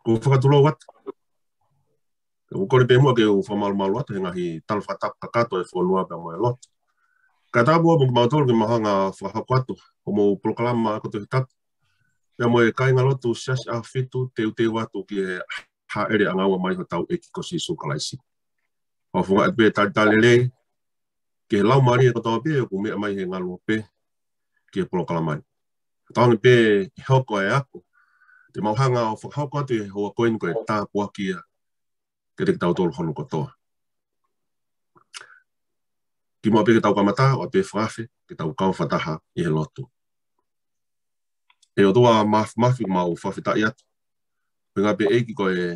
o whakatulo wat. O kore pe mua ke o whamalu wat, he ngahi talwhatak kakato e whanua pe moe lot. Ka tāpua mo mautoro ke mahanga whahakwatu, o mo proklama ako te hitatu. Pe moe kainga lotu sias a fitu te watu ki he haere angawa mai ho tau eki ko sisu kalaisi. O whunga at pe talele, ke he lau maari e kotoa pe, o mea mai he ngalu pe, ki he proklama. Taone pe hoko e ako, te mauhanga o whakahakwatu e hoa koen ko e tāpua kia, ke te tau tolu honu kotoa. Ki mua pe ke tau kamata, o pe whaafe, ke tau kau whataha i he lotu. E o toa mafi mau whawhita i atu. Pinga pe eiki ko e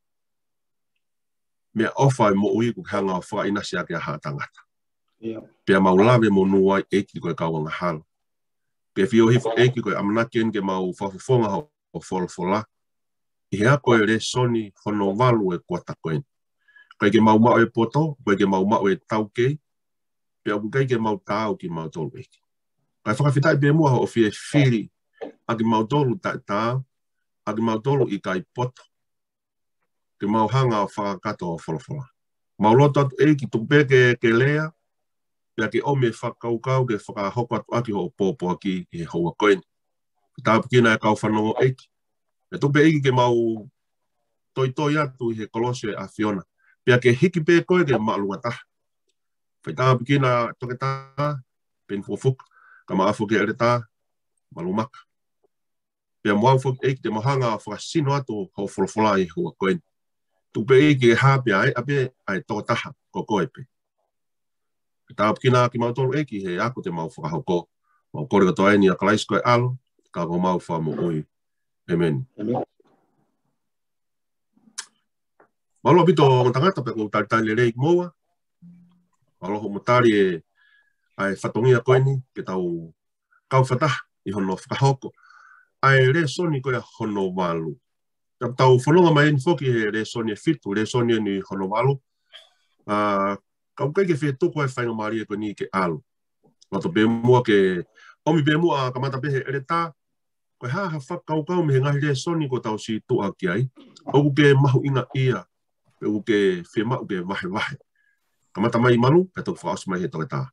mea ofa e mo ui ku hanga o whainasi ake a hātangata. Pea mau lawe mo nuai eiki ko e kawanga hala. Pea whio hifo eiki ko e amanakien ke mau whawhifonga o wholofola. I hea ko e re soni hono walu e kuata koen. Koe ke mau mao e poto, koe ke mau mao e taukei, pea ku kai ke mau tāu ki mau tolu eiki. Kai whakawhitai pe mua o fie whiri agi mau tolu tāu, agi mau tolu i kai poto. Ke mau hanga o whakakato o wholofola. Mau loto atu eiki tupe ke lea, pea ke ome whakaukau ke whakahoko atu aki ho pōpō aki i he haua koen. Tāpukina e kau whanongo eiki. E tupe eiki ke mau toi atu i he Kolosio a Fiona. Pea ke hiki pe koe ke maalunga taha. Whai tāpukina toke taha, pen fufuka, ka maafu ke ere taha, malumaka. Pea mau fuki eiki te mahanga o whakasino atu ho wholofola i hua koen. Tupe eiki e hāpea ai ape ai toka taha ko koe pe. Tāpukina ki mau tolu eiki he ako te mau whakahoko. Mau kore katoa eni a kalaisko e alo, ka ko mau whamu ui. Amen. Malo pito o tangata pe ko talitali reik moa. Malo ho motari e ai whatongia koeni ke tau kau whataha i hono whakahoko. Ai re soni koe hono walu. Tau whanonga mai ni whoki he re soni e fitu, re soni e ni hono walu. Kau kai ke whi tuko e whainga maari e koe ni ke alu. Lato pe mua ke omi pe mua kamata pehe ere tā. Koe haha whakaukau me he ngahi re soni ko tau si tua ki ai. Oku ke mahu inga ia. Oku ke whi mau ke wahe. Kamata mai malu, pe tau whaosu mai he toke tā.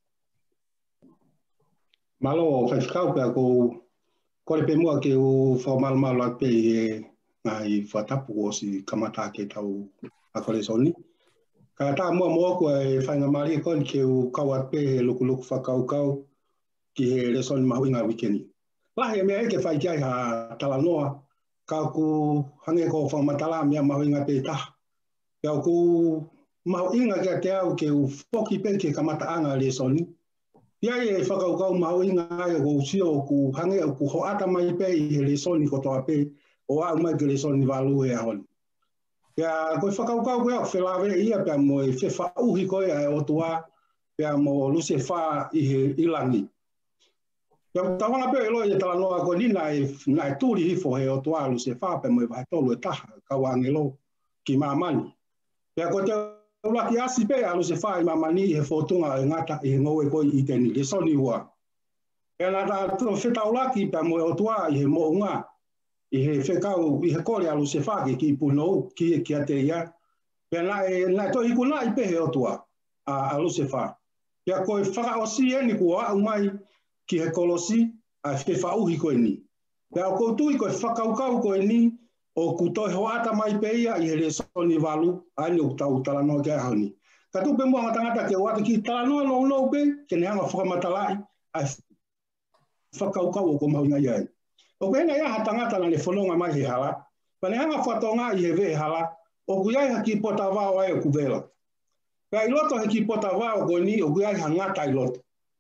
Malo, whai whakau pe ako kore pe mua ke o whaumalu at pe ngai whatapu o si kamata ke tau a kore soni. Ka tā mua ko e whainga maari e koe ke o kau at pe luku whakaukau ki he re soni mahu inga wikeni. Lahi e mea eke whai ki ai ha talanoa, ka ku hange ko whaumatala mea mahu inga pe taha. Ka ku mahu inga kia te au ke u whoki pe ke kamata anga re soni. Ia e whakaukau mahu inga ai o sio ku hange o ku hoata mai pe i he re soni kotoa pe o au mai ke re soni walu e ahoni. Ia koe whakaukau koe au whelawe ia pia mo e whewa uhi koe ai o tua pia mo luse wha i he ilangi. Ia tawanga pe elo i talanoa koe ni nai tūri hifo he o tua luse wha pia mo e vai tolu e taha kawangelo ki mamani. Ia koe te ulaki asi pe a luse wha i mamani i he whotunga e ngata i he ngoe koe i teni le soni ua. Ia nata wheta ulaki pia mo e o tua i he mounga. I he whekau, i he kore alu se whake ki punou, ki a te ia. Pea nai tohi kuna i pehe o tua, alu se wha. Pea koe whakaosi e ni kua au mai ki he kolosi, a whewhauhi koe ni. Pea o koutui koe whakaukau koe ni, o kutoe hoata mai pe ia i he re soni walu, aini o tau talanoa ke ahoni. Ka tupe mua matangata ke wata ki talanoa no pe, ke ne hanga whakamatalai, a whakaukau o ko maunga iai. O kena ia hatangata na le whanonga mai he hala, pane hanga whatonga i he ve hala, o kuiai haki pota wao ai o kuvela. Ka i loto haki pota wao koe ni, o kuiai hangata i loto.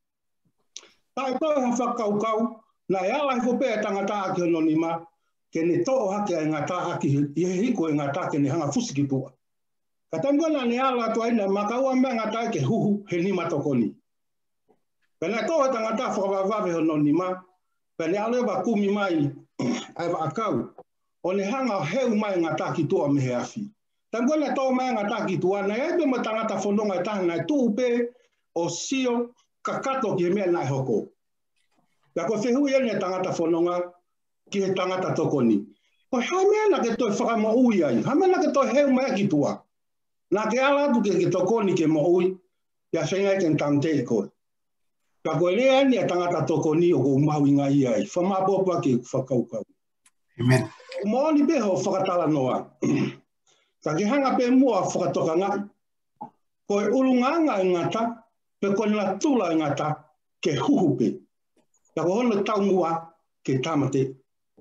Ta e koe ha whakaukau, na e ala hiko pe e tangata aki hononima, ke ne to'o hake e ngata aki, i he hiko e ngata ke ne hanga fusiki pua. Ka tangona ne ala to aina makaua mea ngata ke huhu he nima tokoni. Pene to'o tangata whakawawave hononima, pene ale wa kumi mai ai wa akau o ne hanga heu mai ngata ki toa me he afi. Tangona toa mai ngata ki toa na e be matangata whanonga e taha nai tuupe o sio kakato ki mea nai hoko. Ka ko whehui ene tangata whanonga ki he tangata tokoni. Ko hamena ke toi whakama ui ai. Hamena ke toi heu mea ki tua. Nā ke ala atu ke tokoni ke mo ui. Ia whengai ke ntamte i koe. Ka koe lea ni a tangata tokoni o ko mau inga i ai. Whamapopua ke whakaukau. Amen. Moani beho whakatala noa. Ka ke hanga pe mua whakatoka ngai. Koe urunganga i ngata. Pe koe nga tula i ngata. Ke huhupe. Ka ko hono tau mua ke tamate.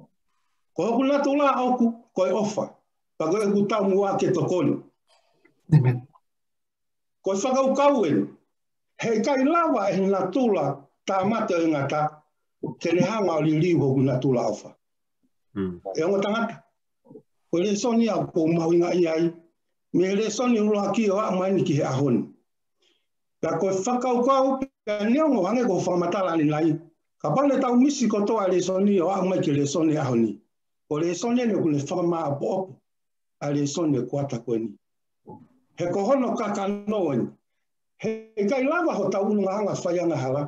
Ko hoku nga tula oku koe ofa. Pa koe ku tau mua ke tokoni. Amen. Koe whakaukau enu. Hei kai lawa e nga tula tamate i ngata. Ke ne hanga o li liu hoku nga tula ofa. E ongo tangata. Koe le soni au ko mawinga i ai. Me le soni uloha ki o a maini ki he ahoni. Ka koe whakaukau pe neongo hange ko whamatala ni lai. Ka pale tau misi kotoa le soni o a mai ki le soni ahoni. Ko le soni ne kule whakamaa po opo. A le soni e kuata koe ni. He kohono kakanoa ni. He kai lava ho tau ulunga hanga whaianga hala.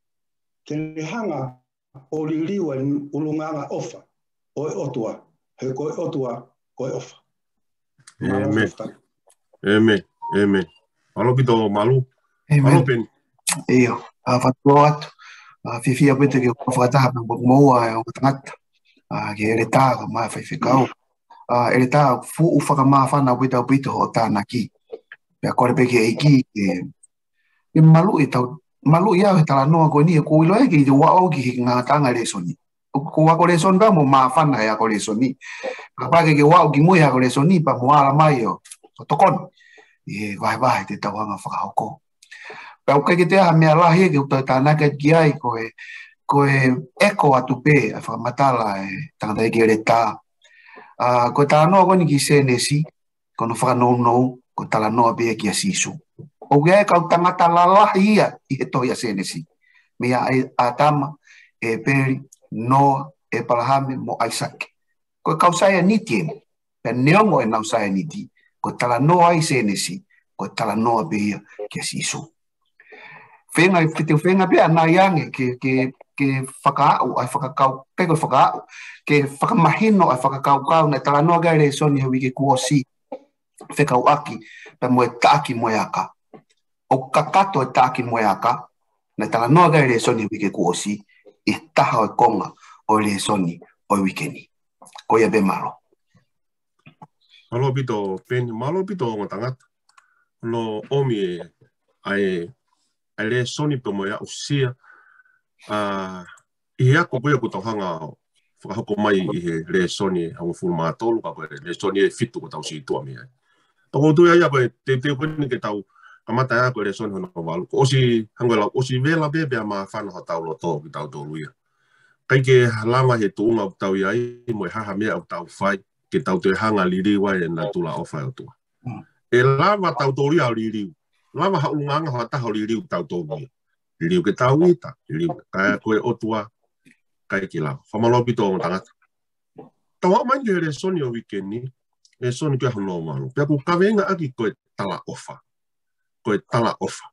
Ke le hanga o li liwa ni ulunga hanga ofa. O e otua. He koe otua, koe ofa. Amen. Amen. Amen. Alo pito malu. Amen. Alo pen. Iyo. Whatua atu. Whiwhia pete ke whakataha na moua e o tangata. Ke ere tā ka mai whaiwhikau. Ere tā fu whakamaa whana pita pita ho tāna ki. Pea kore peke e ki ke malu i tau. Malu i au he tala noa koe ni e ko ilo e ki te wao ki ngā tanga le soni. Ko wako le soni pa mo maa whana e ako le soni. Ka pake ke wao ki mui ako le soni pa mo ala mai o tokon. I vahe te tauanga whakahoko. Pea uke ke te aha mea lahi ke utai tānaka ki ai koe eko atu pē a whakamatala e tangata ki ere tā. Koe tala noa koe ni ki senesi, kono whakanou ko tala noa pē ki a sisu. O kia e kau tangata lalahi ia i he tohi a senesi. Mea a tama, e peri, noa, e palahame mo Isaac. Koe kau saia niti e, pea neongo e nau saia niti, ko tala noa i senesi, ko tala noa pē ia ki a sisu. Whenga i whiteu whenga pia nā iange ke whakaau ai whakakau, peko whakaau, ke whakamahino ai whakakau na tala noa gai re soni hui ke kuosi, whekau aki, pe moe taaki moe aka. O kakato e taaki moe aka, na tala noa gai re soni hui ke kuosi, e taha o konga o re soni o wikeni. Ko ia be malo. Malo pito pen, malo pito o tangata. No omi e ai le soni pe mo ia usia i ako poia ko tauhanga whakahoko mai i he le soni a mo fulu mātolu ka koe le soni e fitu ko tau si tua mi ai. Toko tu ia koe te koni ke tau kamata ia koe le soni hono walu. Ko osi hangoela osi vela bebe a maa whana ho tau lo tō ki tau tō luia. Kai ke lama he tuunga o tau iai mo e haha mea o tau whai ke tau te hanga liriwa e na tula o whai o tua. E lama tau tō ria o liriu. Lama haulunganga ho ataha o liriu tau tō luia. Liriu ke tau ita, liriu kaya koe otua kai ki lau. Whamalopi tō tangata. Tau au mangi he soni o wikeni, e soni kia hono malu. Pea ku kawenga aki koe tala ofa. Koe tala ofa.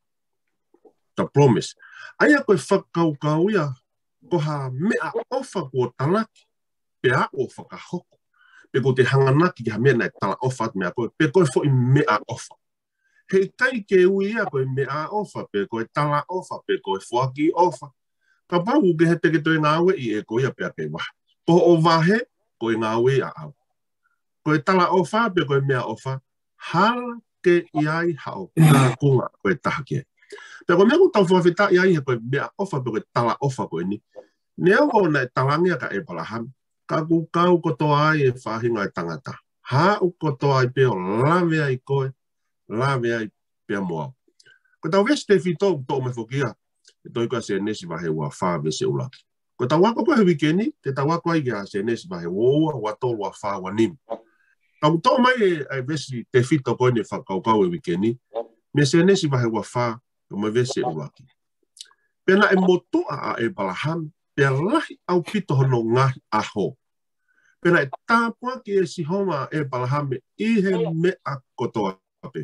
Ta promise. Aia koe whakaukau ia, koha mea ofa kua talaki. Pea o whakahoko. Pe ko te hanganaki ki ha mea nei tala ofa at mea koe. Pe koe fo i mea ofa. Hei kai ke ui ia koe mea ofa, pe koe tala ofa, pe koe fuaki ofa. Ka pau ke he teke toi ngāwe i e koe ia pea kei waha. Ko o wahe, koe ngāwe a au. Koe tala ofa, pe koe mea ofa, hala ke iai hao, nā kunga koe taha kia. Pe koe mea ko tau whawhita iai he koe mea ofa, pe koe tala ofa koe ni. Nea o nei talangia ka e palaham, ka kukau kotoa ai e whahinga e tangata. Ha u kotoa ai peo lawe ai koe, lawe ai pea moa. Ko tau vesi te whitau tō me whokia, e toi koe se nesi wahe ua wha vese ulaki. Ko tau wako koe wikeni, te tau wako ai kia se nesi wahe woua, watolu wa wha wa nim. Tau tō mai e vesi te whitau koe ne whakaukau e wikeni, me se nesi wahe ua wha, o me vese ulaki. Pena e motua a e balaham, pea lahi au pito hono ngahi aho. Pena e tāpua ki e sihoma e balahame, ihe mea kotoa pe.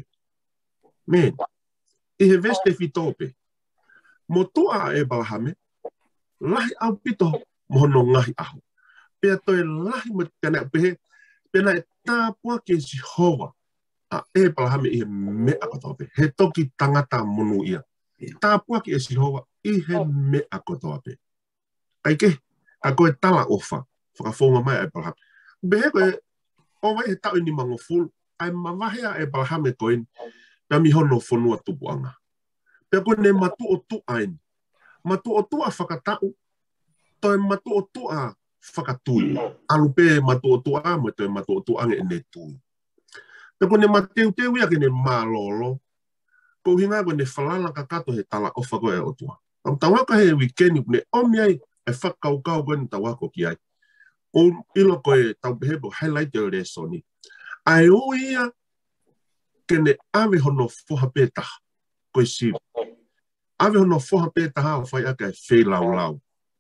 Men, ihe veste fitope. Motua e balahame, lahi au pito mohono ngahi aho. Pea toi lahi mo tena pehe. Pena e tāpua ke si hoa. A e palahame i he mea kotoa pe. He toki tangata monu ia. Tāpua ki e si hoa i he mea kotoa pe. Ai ke, a koe tala ofa. Whakafonga mai e palahame. Behe koe, o vai he tau ni mango fulu. Ai mawahea e palahame koe. Pea mi hono whanua tupuanga. Pea koe ne matu o tu aini. Matu o tu a whakatau. Toi matu o tu a whakatui. Alupe matu o tu a mo toi matu o tu ange ne tui. Pea koe ne mateu teu ia ke ne malolo. Ko hinga koe ne whalala kakato he tala ofa koe e o tua. Am tawaka he weekend ne omi ai e whakaukau koe ni tawako ki ai. O ilo koe tau behebo highlight o re soni. Ai o ia ke ne ave hono foha petaha koe si. Ave hono foha petaha o whai aka e whei lau lau.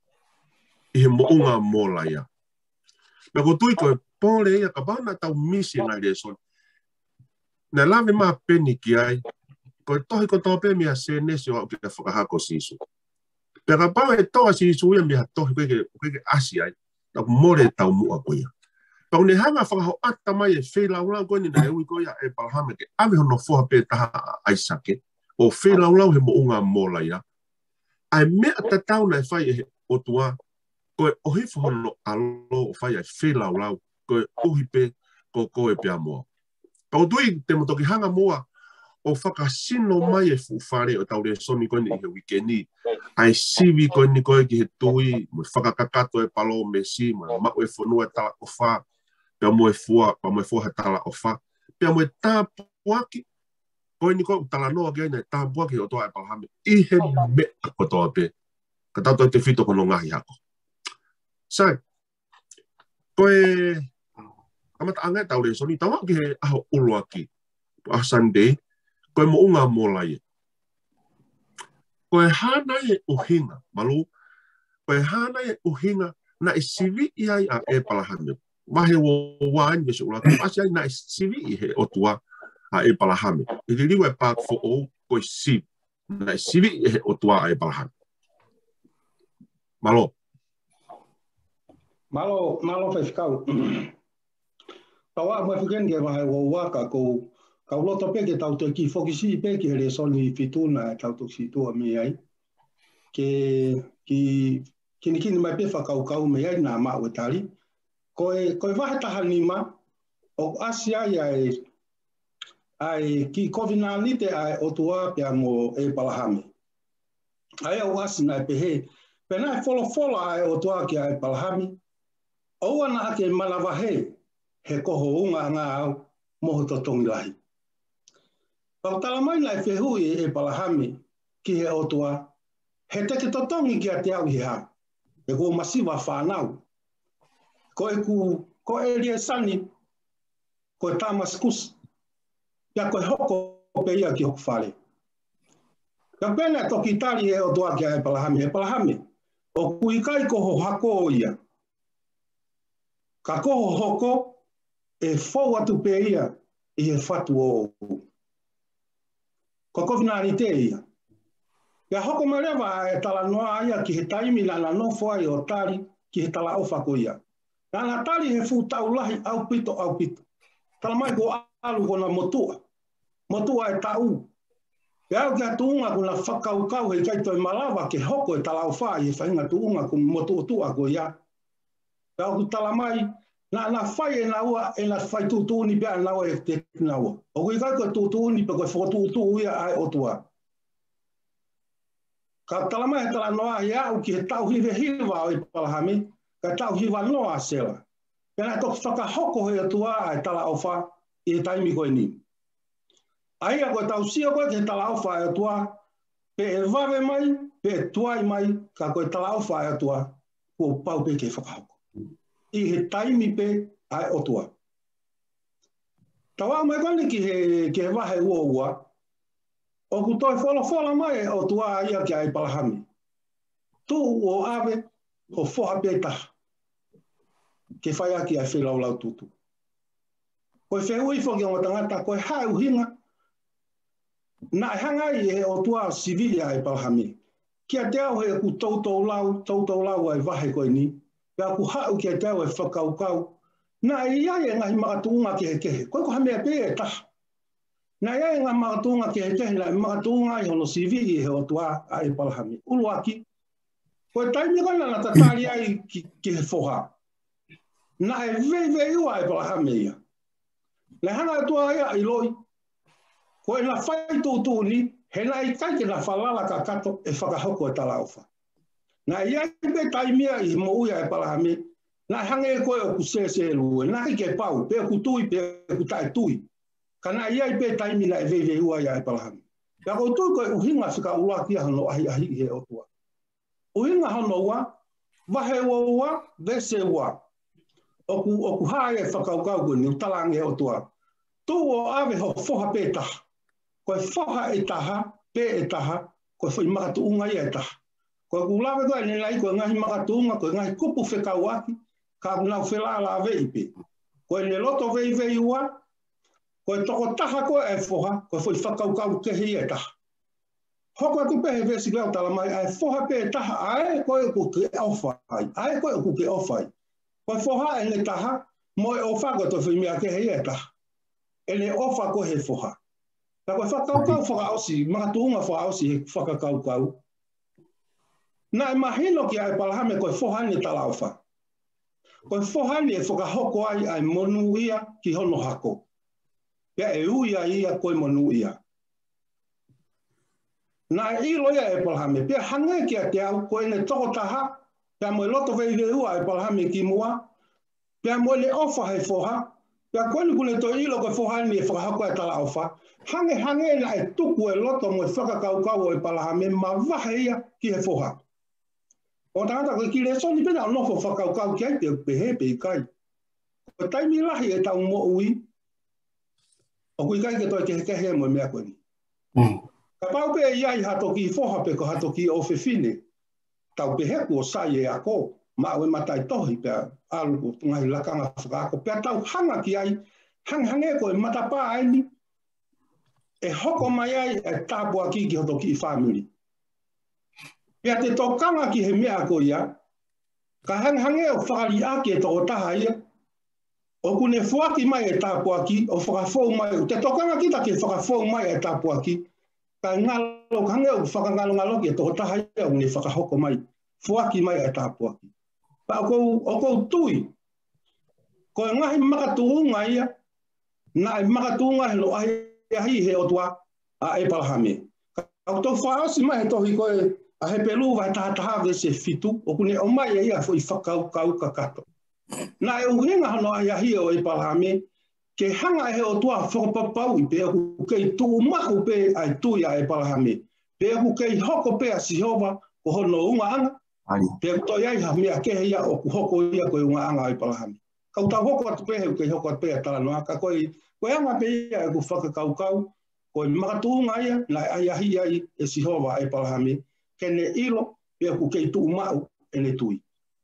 I he mounga mola ia. Pea ko tui koe pole ia ka bana tau misi ngai re soni. Na lave maa peni ki ai. Koe tohi ko tope mea se nesi o au ke whakahako sisu. Pea ka pao e toa sisu ia mea tohi koe ke asi ai. Tau more tau mua koe ia. Pau ne hanga whakaho ata mai e whei laulau koe ni na eui koe ia e palahame ke ave hono foha pe taha aisake. O whei laulau he mounga mola ia. Ai mea tatau na e whai e o tua. Koe ohifu hono alo o whai e whei laulau. Koe uhipe ko koe pia moa. Pau tui te motoki hanga moa. O whakasino mai e fuwhare o tau rea soni koe ni i he wikendi. Ai sivi koe ni koe ki he tui, mo whakakakato e palo me si, mo mako e whanua e tala o wha, pia mo e fua he tala o wha, pia mo e tāpuaki, koe ni koe tala noa kia ina e tāpuaki o toa e palahame, i he mea ko toa pe, ka tau toi te whito kono ngahi hako. Sai, koe, amata angai tau rea soni, tawa ki he aho uloaki, a Sunday, koe mo unga mola ia. Koe hana e uhinga, malu. Koe hana e uhinga na e sivi iai a e palahame. Mahe o wain vese ula. Asi ai na e sivi i he otua a e palahame. I te liwa e pāk fo o koe sivi. Na e sivi i he otua a e palahame. Malo. Malo whaifikau. Tawa mo fiken ke mahe o waka ko ka loto pe ke tau te ki fokisi pe ke re soni fituna tau to si to me ai ke ki mai pe whakau me ai na ma o tari koe wahe tahani ma o asia ai ki COVID-19 ai o tua pe mo e palahame ai o asina pe he pe na follow ai o tua ki ai palahame o ana ake malawa he koho unga nga au moho to tongi lahi. Pau tala mai lai whehui e palahame ki he otua, he teke to tongi ki a te au hi ha. E ko masiwa whanau. Ko e rie sani, ko e tamaskus, ia ko e hoko pe ia ki hoku whare. Ka pena toki tari e otua ki a e palahame, o kuikai koho hako ia. Ka koho hoko, e fau atu pe ia i he whatu o ko COVID-19 ia. Ia hoko marewa e tala noa ia ki he taimi na nofo ai o tari ki he tala ofa ko ia. Na tari he fu tau lahi au pito. Tala mai ko alu ko na motua e tau. Ia au kia tuunga ko na whakaukau he kaito e malawa ke hoko e tala ofa i he whainga tuunga ko motua ko ia. Ia au tala mai na whai e na ua e na whai tūtūni pia na ua e te na ua. O kui kai koe tūtūni pe koe whakatūtū ia ai o tua. Ka talama e tala noa i au ki he tau hive hiva o i palahame, ka tau hiva noa sewa. Pena e toki whakahoko he tua ai tala ofa i he taimi koe ni. Ai a koe tau sia koe ki he tala ofa e tua, pe e vave mai, pe e tuai mai, ka koe tala ofa e tua, ko pau pe ke whakahoko. I he taimi pe ai otua. Tawa mai kone ki he wahe ua, o ku toi whola mai o tua ia ki ai palahame. Tu o ave o whoha pe taha. Ke whai aki ai whelaulau tutu. Koe whehui whoki o tangata, koe hae uhinga. Na e hangai he o tua sivili ai palahame. Kia te au he ku tautou lau ai wahe koe ni. Pea ku hau ki tau e whakaukau. Nā ia e ngahi makatunga ki he kehe. Koe ko hamea pe e taha. Nā ia e ngahi makatunga ki he kehe, la makatunga i hono CV i he otua a e palahami. Ulu aki. Koe taimi kona na tatari ai ki he whoha. Nā e vei ua e palahami ia. Le hana atua ia i loi. Koe na whai tūtū ni, he na i kai ke na whalala ka kato e whakahoko e tala ofa. Nā ia i pe taimia i mo uia e palahami. Nā hange e koe o ku se lue, nā i ke pau, pe ku tui, pe ku tae tui. Ka nā ia i pe taimi na e vei ua ia e palahami. Pea kou tui koe uhinga whika ua kia hano ahi i he otua. Uhinga hano ua, wahe ua, vese ua. Oku hae e whakaukau koe ni utalange otua. Tū o awe ho whoha pe taha. Koe whoha e taha, pe e taha, koe whai makatu unga ia e taha. Koe kulawe koe ni lai koe ngahi makatu unga, koe ngahi kupu whekau aki, ka nau whela la vei pe. Koe ne loto vei ua, koe toko taha koe e whoha, koe whai whakaukau kehi e taha. Hoko atu pehe vesi lau tala mai, ai whoha pe e taha, ae koe ku ke ofai, ae koe ku ke ofai. Koe whoha e ne taha, mo e ofa koe to whimia kehi e taha. E ne ofa koe he whoha. Ka koe whakaukau whakaosi, makatu unga whakaosi he whakakaukau. Nā e mahino ki ai palahame koe whohane tala ofa. Koe whohane e whakahoko ai monu ia ki hono hako. Pea e uia ia koe monu ia. Nā e ilo ia e palahame, pea hange ki a te au koe ne toko taha, pea moe loto vei ua e palahame ki mua, pea moe le ofa he whoha, pea koe ni kune to ilo koe whohane e whakahoko e tala ofa, hange na e tuku e loto moe whakakaukau e palahame, ma wahe ia ki he whoha. O tangata koe ki le soni pena o nofo whakaukau ki ai pe he pe i kai. Koe taimi lahi e tau mo ui, o kui kai ke toi ke kehe mo mea koe ni. Ka pau pe iai hato ki whoha pe ko hato ki o whiwhine, tau pe heku o sai e ako, ma oe matai tohi pe aluku ngahi lakanga whakaako, pe tau hanga ki ai, hange koe matapa aini, e hoko mai ai e tāpua ki hoto ki whamiri. Pea te tokanga ki he mea ko ia, ka hange o whakari ake e toko taha ia, o kune whuaki mai e tāpua ki, o whakafou mai, te tokanga ki ta ke whakafou mai e tāpua ki, ka ngalo hange o whakangalo ki e toko taha ia, o kune whakahoko mai, whuaki mai e tāpua ki. Pa o kou tui, ko e ngahi makatuunga ia, na e makatuunga he lo ahi he o tua a e palahame. Ka o tau whaosi mai he tohi koe, a he pelu vai taha vese fitu, o kune o mai e ia fo i whakau ka kato. Nā e uhinga hano ai ahi o e palahame, ke hanga e he o tua whakapapau i pe aku kei tuu maku pe ai tui a e palahame. Pe aku kei hoko pe a sihova o hono unga anga, pe aku toi ai ha mea kehe ia o ku hoko ia koe unga anga a e palahame. Kau tau hoko atu pehe kei hoko atu pe a tala noa, ka koe anga pe ia e ku whakakaukau, koe makatuunga ia, na ai ahi ai e sihova a e palahame, kene ilo, pe aku kei tuu mau e ne tui.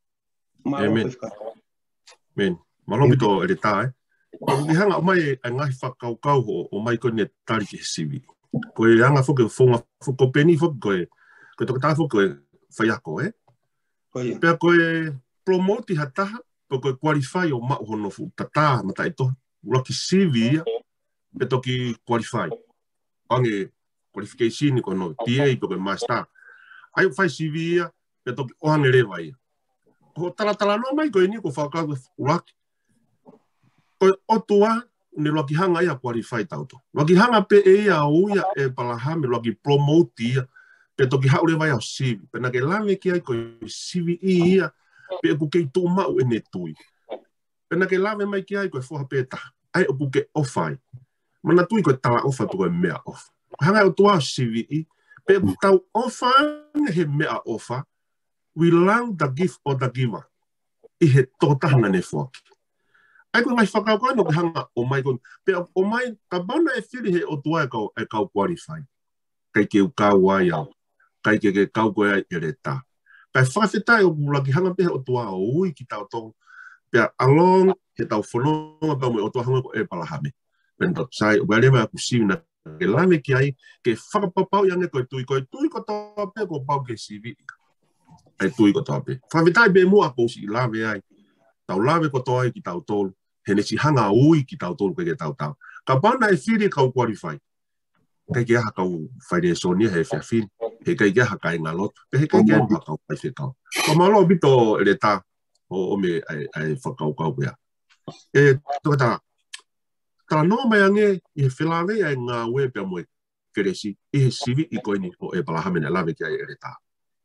Men, malopi tō e re tā, Ki hanga o mai e ngahi whakaukau o mai koe ne tari ki he sivi. Koe hanga whuke whonga whuko peni whuke koe toka tā whuke whai ako, Pea koe promoti hataha, koe qualify o mau hono fu tatā mata e tohi. Roki sivi ia, pe toki qualify. Ange qualification ko no PA koe master. Ai whai sivi ia, pe toki ohange rewa ia. Ko tala no mai koe ni ko whakau uraki. Koe otua ne loki hanga ia qualify tauto. Loki hanga pe e ia uia e palahame loki promote ia pe toki haure vai au sivi. Pena ke lame ki ai koe sivi ia pe ku kei tō mau e ne tui. Pena ke lame mai ki ai koe whoha peta. Ai o puke ofai. Mana tui koe tala ofa tu koe mea ofa. Hanga o tua sivi i pe ku tau ofa he mea ofa. We learn the gift or the giver. I he tōtahana ne whoaki. Ai koe mai whakau koe no ke hanga o mai koe. Pe o mai, ka bauna e whiri he o tua e kau qualify. Kai ke u kau ai au. Kai ke kau koe ai e re tā. Kai whawhetai o laki hanga pehe o tua o ui ki tau tō. Pea along he tau whanonga pau me o tua hanga ko e palahame. Pena sai, o wale mai aku siwi na ke lame ki ai, ke whakapapau yange koe tui ko tō pea ko pau ke siwi. ai tui ko tope fa vitai be mo apo si lave ai tau lave ko toi ki tau tolu he ne si hanga ui ki tau tolu ke tau tau ka bana e firi kau qualify kai ke ha kau fai so ni he fin he kai ke ha kai ngalot he kai ke ha kau pai se kau pa malo bito ele ta o me ai fa kau kau ya e to ta no mai ange e filave ai nga we pe mo keresi e sivi i koini o e palahame na lave ki ai ele ta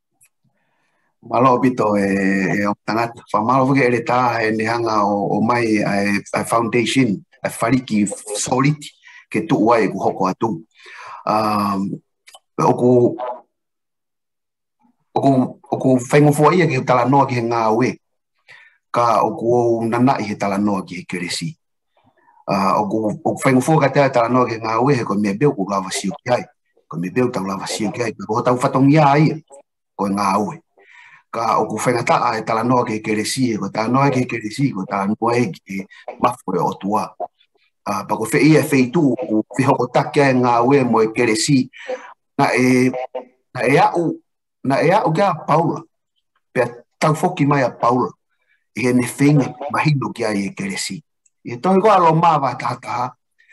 malo bito o tangat fa malo ke ele ta e ni hanga o mai ai foundation ai fariki solid ke tu wai ku hoko atu oku whaingo fua ia ki tala noa ki he ngā we ka oku nana i he tala noa ki he keresi oku whaingo fua ka tea tala noa ki he ngā we he ko mea beo ku lava siu ki ai ko mea beo tau lava siu ki ai ko tau whatongi a ia ko ngā we ka oku whaingata e tala noa ki he keresi ko tala noa ki he keresi ko tala noa e ki he mafu e otua pa ko whea e wheitu o whihoko takia e ngā we mo e keresi na e au kia Paula pia tau foki mai a Paula i he ne whenga mahino kia i e keresi i he tohi koa lo mawa tahataha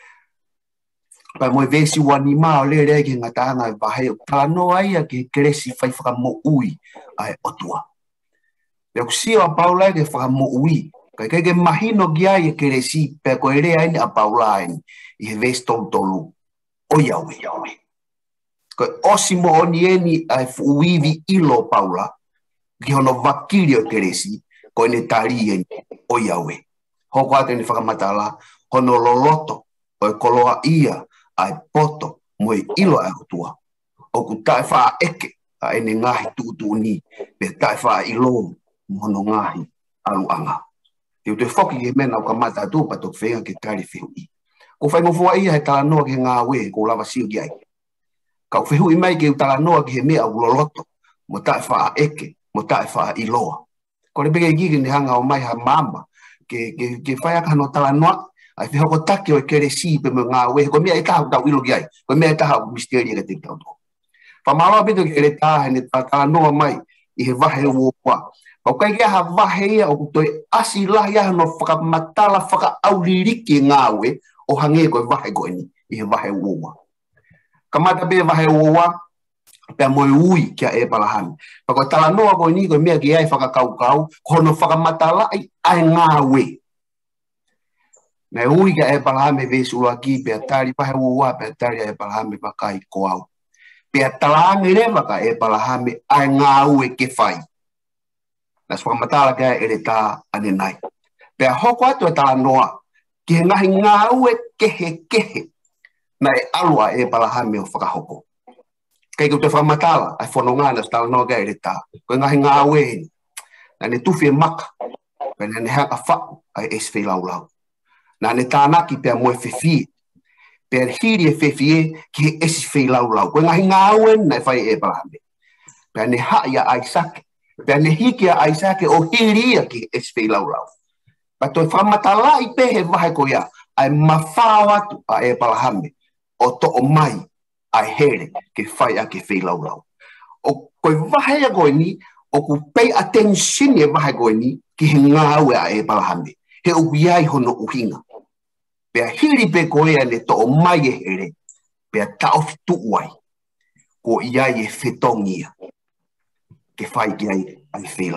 pa mo e vesi wani maa o le rea ki ngatanga e vahe o tala noa ia ki keresi whai whaka mo ui a e otua pia kusio a Paula e ke whaka mo ui kai ke mahino kia i e keresi pia ko e rea ini a Paula ini i he vesi tolu o iawe ko osi mo oni eni ai fuivi ilo Paula ki hono vakiri o keresi ko ne tari eni o iawe hoko ate ni whakamatala hono loloto o koloa ia ai poto mo i ilo ai tua o ku tae wha eke a ene ngahi tuutu ni pe tae wha ilo hono ngahi aluanga te te whoki he mena o ka mata tu pa tok whenga ke tari whiu i ko whaingo fua ia he tala noa ki ngā we ko lava siu ki ai ka whihu i mai ke utala noa ki he mea uloloto mo tae wha eke mo tae wha iloa ko le bege gigi ni hanga o mai ha mama ke whai aka no tala noa ai whihoko take o e keresi pe mo ngā we ko mea e taha tau ilo ki ai ko mea e taha misteri e te tau tō pa malawa bito ke ele taha ne tala noa mai i he vahe o kwa pa kai kia ha vahe ia o kutoi asi lahi aha no whakamatala whaka auliriki ngā we o hange ko e vahe ko ni i he vahe o kwa kamata be vahe oa pe mo ui kia e palahami pa ko tala noa ko ni ko mea ki ai whakakau kono whakamatala ai ngā we na ui kia e palahami vesu ua ki pe tari vahe oa pe tari e palahami pa kai ko au pe talangi rewa ka e palahami ai ngā we ke whai na whakamatala kia e re tā ane nai pe hoko atu e tala noa ki he ngahi ngā we kehe na e alua e palahame o whakahoko. Kei ko te whamatala, ai whanongana tala noa gai re tā. Koe ngahi ngā wehe, na ne tuwhi e maka, pe ne haka whau ai es whi lau. Na ne tānaki pia moe whiwhi, pia hiri e whiwhi ki he esi whi lau. Koe ngahi ngā wehe na e whai e palahame. Pia ne hai a aisake, pia ne hiki a aisake o hiri ia ki esi whi lau. Pa toi whamatala i pehe vahe ko ia, ai mawhao atu a e palahame. O to o mai ai here ke whai a ke whi o koe wahe a koe ni o ku pay attention e wahe koe ni ki he ngā ue a e palahame he uku iai hono uhinga pea hiri pe koe ane to o mai e here pea taofi tuuai ko iai e whetongia ke whai ki ai whi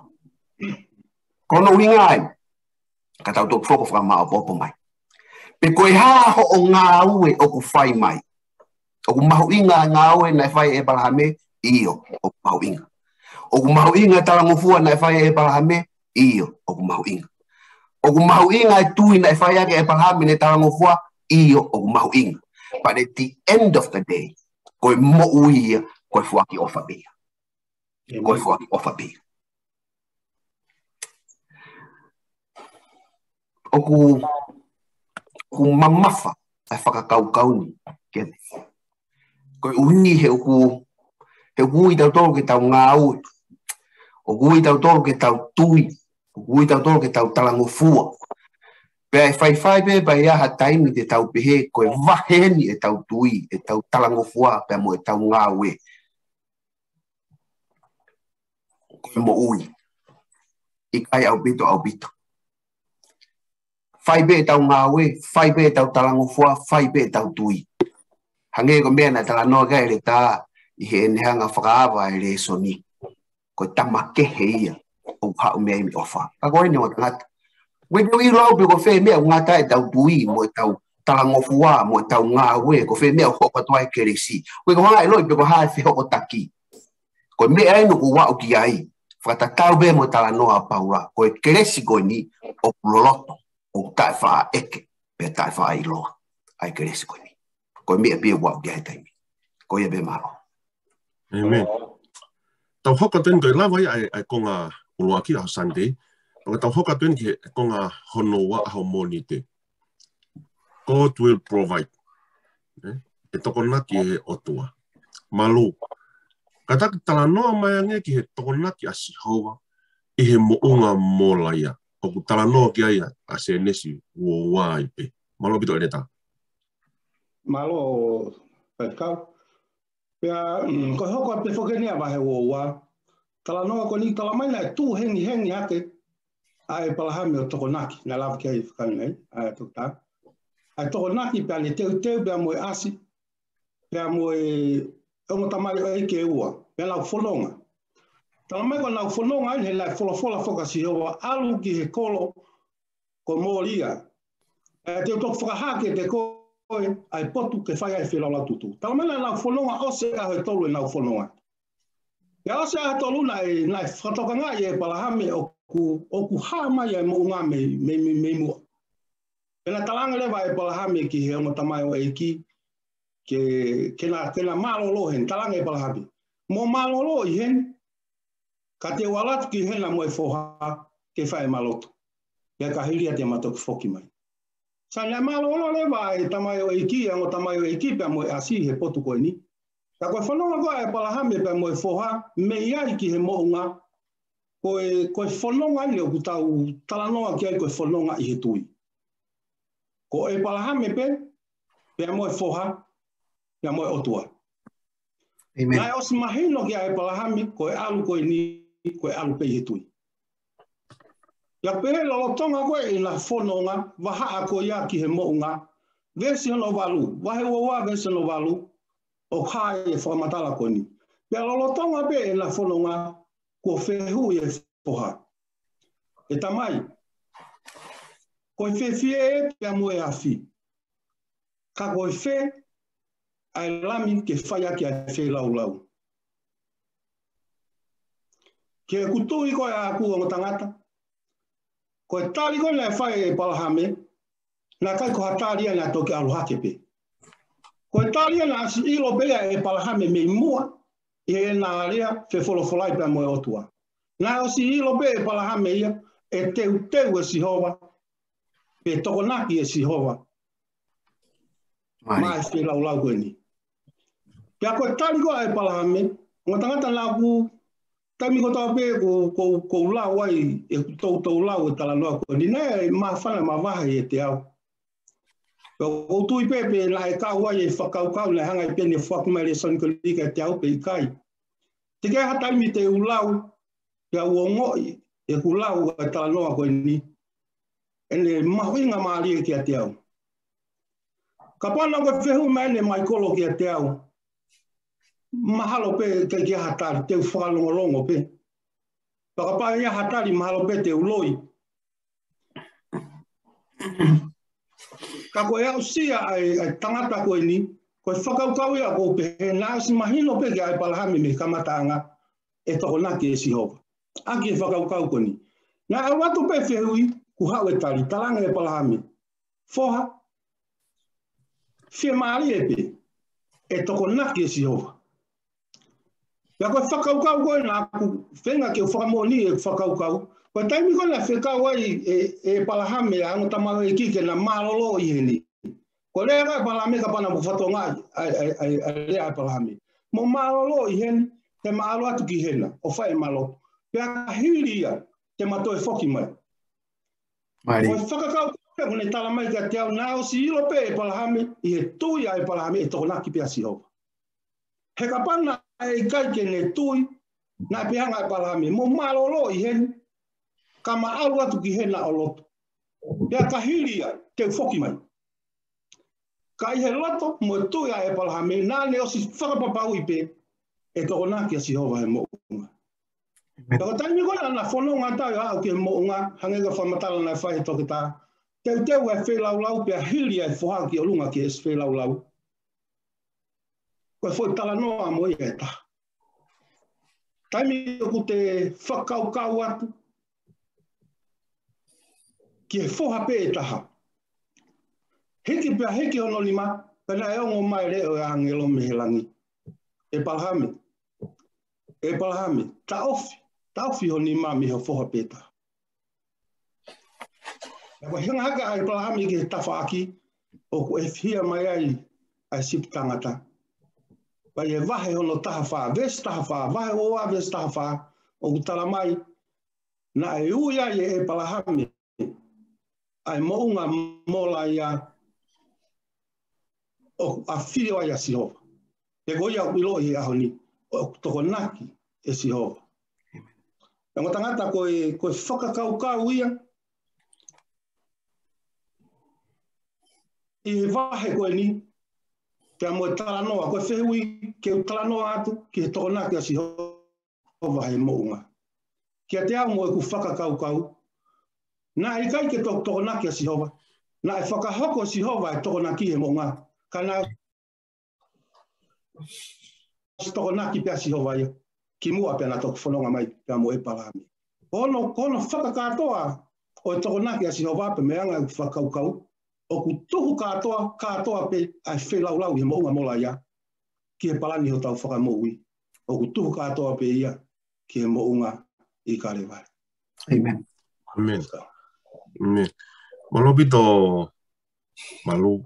kono uhinga ai ka tau tō whoko whakamao popo mai pe koe haho o ngā ue o ku whai mai. O ku mahu inga ngā ue nai whai e palahame, iyo o ku mahu inga. O ku mahu inga talangofua nai whai e palahame, iyo o ku mahu inga. O ku mahu inga e tui nai whai ake e palahame ne talangofua, iyo o ku mahu inga. But at the end of the day, koe mo uia, koe fuaki ofa bia. Koe fuaki ofa bia. O ku mamafa ai whakakau ni ke koe uhi he ui tau tolu ke tau ngā ui o ui tau tolu ke tau tui o ui tau tolu ke tau talangofua pe ai whai pe pa ia ha taimi te tau pehe koe waheni e tau tui e tau talangofua pe mo e tau ngā ui ko mo ui. Ikai au bito. Fai be tau ngawe, fai be tau talangofua, fai be tau tui. Hange ko mea na talanoa ka ele tā I he enehanga whakaawa e le soni. Ko tamake heia o hau mea imi ofa. Ka koe ni o tangata. Wendo I rau pe ko whee mea ngata e tau tui mo e tau talangofua mo e tau ngawe ko whee mea hoko toa e keresi. Koe ko hae loi pe ko hae whi hoko taki. Ko mea enu ku wau ki ai. Whakatakau be mo talanoa paura. Ko e keresi koe ni o loloto. O tae wha eke, pe tae wha I loa. Ai keresi koe ni. Koe mea pia wau ki ai taimi. Koe e be maro. Amen. Tau hoka tuen koe lawa ai konga uruaki aho Sunday. Paka tau hoka tuen ki konga honoa aho moni te. God will provide. E tokonaki e otua. Malu. Kataki talanoa mai ange ki he tokonaki a sihoa. I he mounga molaia. Oku talanoa ki ai a se nesi ua wai pe. Malo bito edeta. Malo petkau. Pea ko hoko pe fokenia ba he ua wai. Talanoa ko ni talamaina e tu hengi hake. Ai palahame o tokonaki. Na lava ki ai whakangai. Ai tukta. Ai tokonaki pea ni teu pea moe asi. Pea moe ongo tamari o eke ua. Pea lau wholonga. Talamai ko lau wholonga ai he lai wholofola whakasi hoa alu ki he kolo ko mōria. Te tok whakahake te koe ai potu ke whai ai whilau tutu. Talamai lau wholonga ose a hoi tolu e lau wholonga. Ia ose a tolu nai whatokanga I e palahame o ku haa mai ai mo unga me mua. Pena talanga lewa e palahame ki he ongo tamai o eiki ke na malolo hen, talanga e palahame. Mo malolo I hen, ka te walatu ki hen la mo e foha ke whae maloto. Ia ka hiria te matoki whoki mai. Sa na malolo lewa e tamai o eiki, ongo tamai o eiki pia mo e asi he potu koe ni. Ka koe whanonga koe e palahame pia mo e foha, me iai ki he mo unga, koe whanonga I leo ku tau talanoa ki ai koe whanonga I he tui. Ko e palahame pia mo e foha, pia mo e otua. Amen. Nai os mahino ki ai palahame, koe alu koe ni, koe alu pe he tui. Ia pehe lolotonga koe I la whanonga, wahaa koe ia ki he mo unga, vesi hono walu, wahe wawa vesi hono walu, o hae e whakamatala koe ni. Pia lolotonga pe e la whanonga, ko whehu I e foha. E tamai, koe whewhie e pia mo e awhi. Ka koe whe, ai lami ke whaia ki a whe lau. Ke kutui koe a ku o tangata. Koe tari koe nei whae e palahame, na kai ko hataria na toki aluhake pe. Koe taria na asi ilo bea e palahame me mua, I e na area whe wholofolai pia mo e otua. Na osi ilo bea e palahame ia, e teu e sihova, pe tokonaki e sihova. Mai whi lau koe ni. Pia koe tari koe e palahame, ngā tangata nā ku, taimi ko tau pe ko lau ai, e tau lau e talanoa koe ni, nei maa whana maa wahi e te au. Ko tui pepe la e kau ai e whakaukau na hanga I pene whakumai le sonikolika e te au pe I kai. Te kia hataimi te ulau, pia uongoi e ku lau e talanoa koe ni, e ne mahuinga maari e kia te au. Ka pana koe whehu mai ne mai kolo kia te au, mahalo pe ke kia hatari, te whakalongolongo pe. Paka pa ia hatari mahalo pe te uloi. Ka koe au sia ai tangata koe ni, koe whakaukau ia koe pe, nā si mahino pe ki ai palahame me kamatanga e tokonaki e sihova. Aki e whakaukau koe ni. Nā au watu pe whehui, ku hau e tari, talanga e palahame. Foha, whia maari e pe, e tokonaki e sihova. Ia koe whakaukau koe nā ku whenga ke whakamoni e whakaukau, koe taimi koe na whekau ai e palahame a ango tamaro e kike na malolo I heni. Ko lea kai palahame ka pana mawhatonga ai lea ai palahame. Mo malolo I heni, te maalo atu ki hena, o whae malo. Pea hiri ia, te mato e whoki mai. Koe whakakau koe kone tala mai ka te au, nā o si ilo pe e palahame, I he tui ai palahame e tokonaki pea si hova. He ka pana e kai ke ne tui, Na pia ngai palami mo malolo i hen kama alu atu ki hen na oloto. Pia kahilia te foki mai. Ka i he loto mo tu ia e palami na ne o si whakapapau i pe e toko naki a si hova he mo unga. Tako taimi kona na whanonga tau au ki he mo unga hangega whamatala na whai he toki tā. Teu teu e whelaulau pia hilia e whoha ki o lunga ki e whelaulau. Koe foi tala noa mo i e ta. Taimi o ku te whakaukau atu. Ki e whoha pe e taha. Hiki pia hiki ono lima, pena e ongo mai reo e angelo mehelangi. E palhami. E palhami. Ta ofi ho ni ma mi ho whoha pe taha. E ko hinga haka e palhami ki e tawhaaki, o ku e whia mai ai sip tangata. Pai e wahe hono taha wha, ves taha wha, wahe oa ves taha wha, o ku tala mai, na e uia e palahami, ai mounga mola ia, o a whio ai a Sihova. E goia uilo i ahoni, o toko naki e Sihova. E mo tangata koe whakakaukau ia, i wahe koe ni, Kia mo tala noa, koe whehui, ke u tala noa atu, ki he toko naki a Sihova he mounga. Kia te au mo e ku whakakaukau, na i kai ke toko naki a Sihova, na e whakahoko Sihova e toko naki he mounga, ka na toko naki pia Sihova ia, ki mua pia na toko whanonga mai, pia mo e parami. Kono whakakatoa, o e toko naki a Sihova pe meanga e ku whakaukau, o ku tuhu katoa pe ai whelaulau i mounga mola ia, ki he palani ho tau whakamoui. O ku tuhu katoa pe ia, ki he mounga i karewai. Amen. Amen. Amen. Malobi to malu.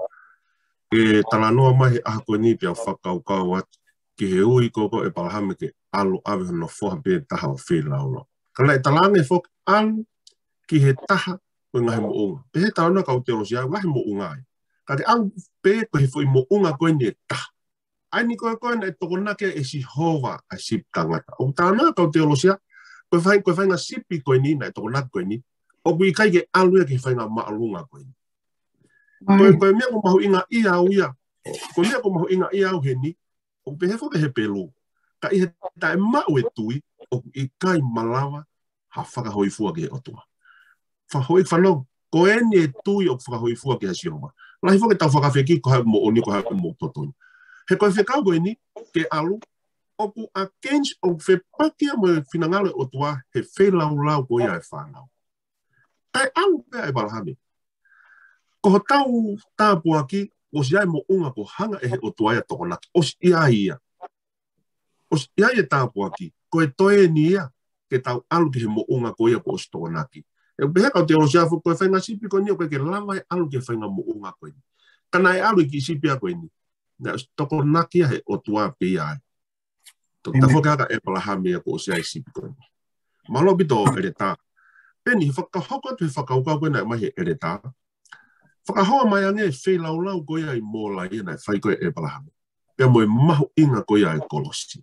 E talanoa mai aha koe ni pia whakaukau atu, ki he ui koko e palahame ke alu awe hono whoha pe taha o whelaulau. Kana e talane whok alu ki he taha koe ngahe mo unga. Pe he tauna kau te orosia, ngahe mo unga ai. Ka te ang pe koe he fwoi mo unga koe ni e taha. Ai ni koe koe na e toko nake e Sihova a sip tangata. O tauna kau te orosia, koe whainga sipi koe ni na e toko nake koe ni. O kui kai ke alu e ke whainga maalunga koe ni. Koe mea ko mahu inga ia au ia. Koe mea ko mahu inga ia au he ni. O pe he whaka he pelu. Ka i he tae mau e tui, o i kai malawa ha whakahoi fua ke he otua. Whahoi whanau, ko e ni e tui o whakahoi fua ke he Sihova. Lahi whake tau whakawheki ko hae mo oni ko hae mo totoi. He koe whekau koe ni, ke alu, o ku a kench o whepakia mo e whinangalo o tua he whelaulau ko ia e whanau. Kai alu pea e balahame. Ko ho tau tāpua ki, o si ai mo unga ko hanga e he o tua ia toko naki. O si ia ia. O si ia ia tāpua ki, ko e toe ni ia, ke tau alu ki he mo unga ko ia ko o si toko naki. E pehe kau te o siafu koe whainga sipi koe ni o koe ke lama e alu ke whainga mo unga koe ni. Kana e alu ki sipi a koe ni. Nga toko naki a he o tua pe ia ai. Ta whoka haka e palahame a ko o si ai sipi koe ni. Malo bito ere tā. Peni, whakahoko tu he whakaukau koe na mai he ere tā. Whakahoa mai ange e whelaulau koe ai mōla ia na e whai koe e palahame. Pea mo e mahu inga koe ai kolosi.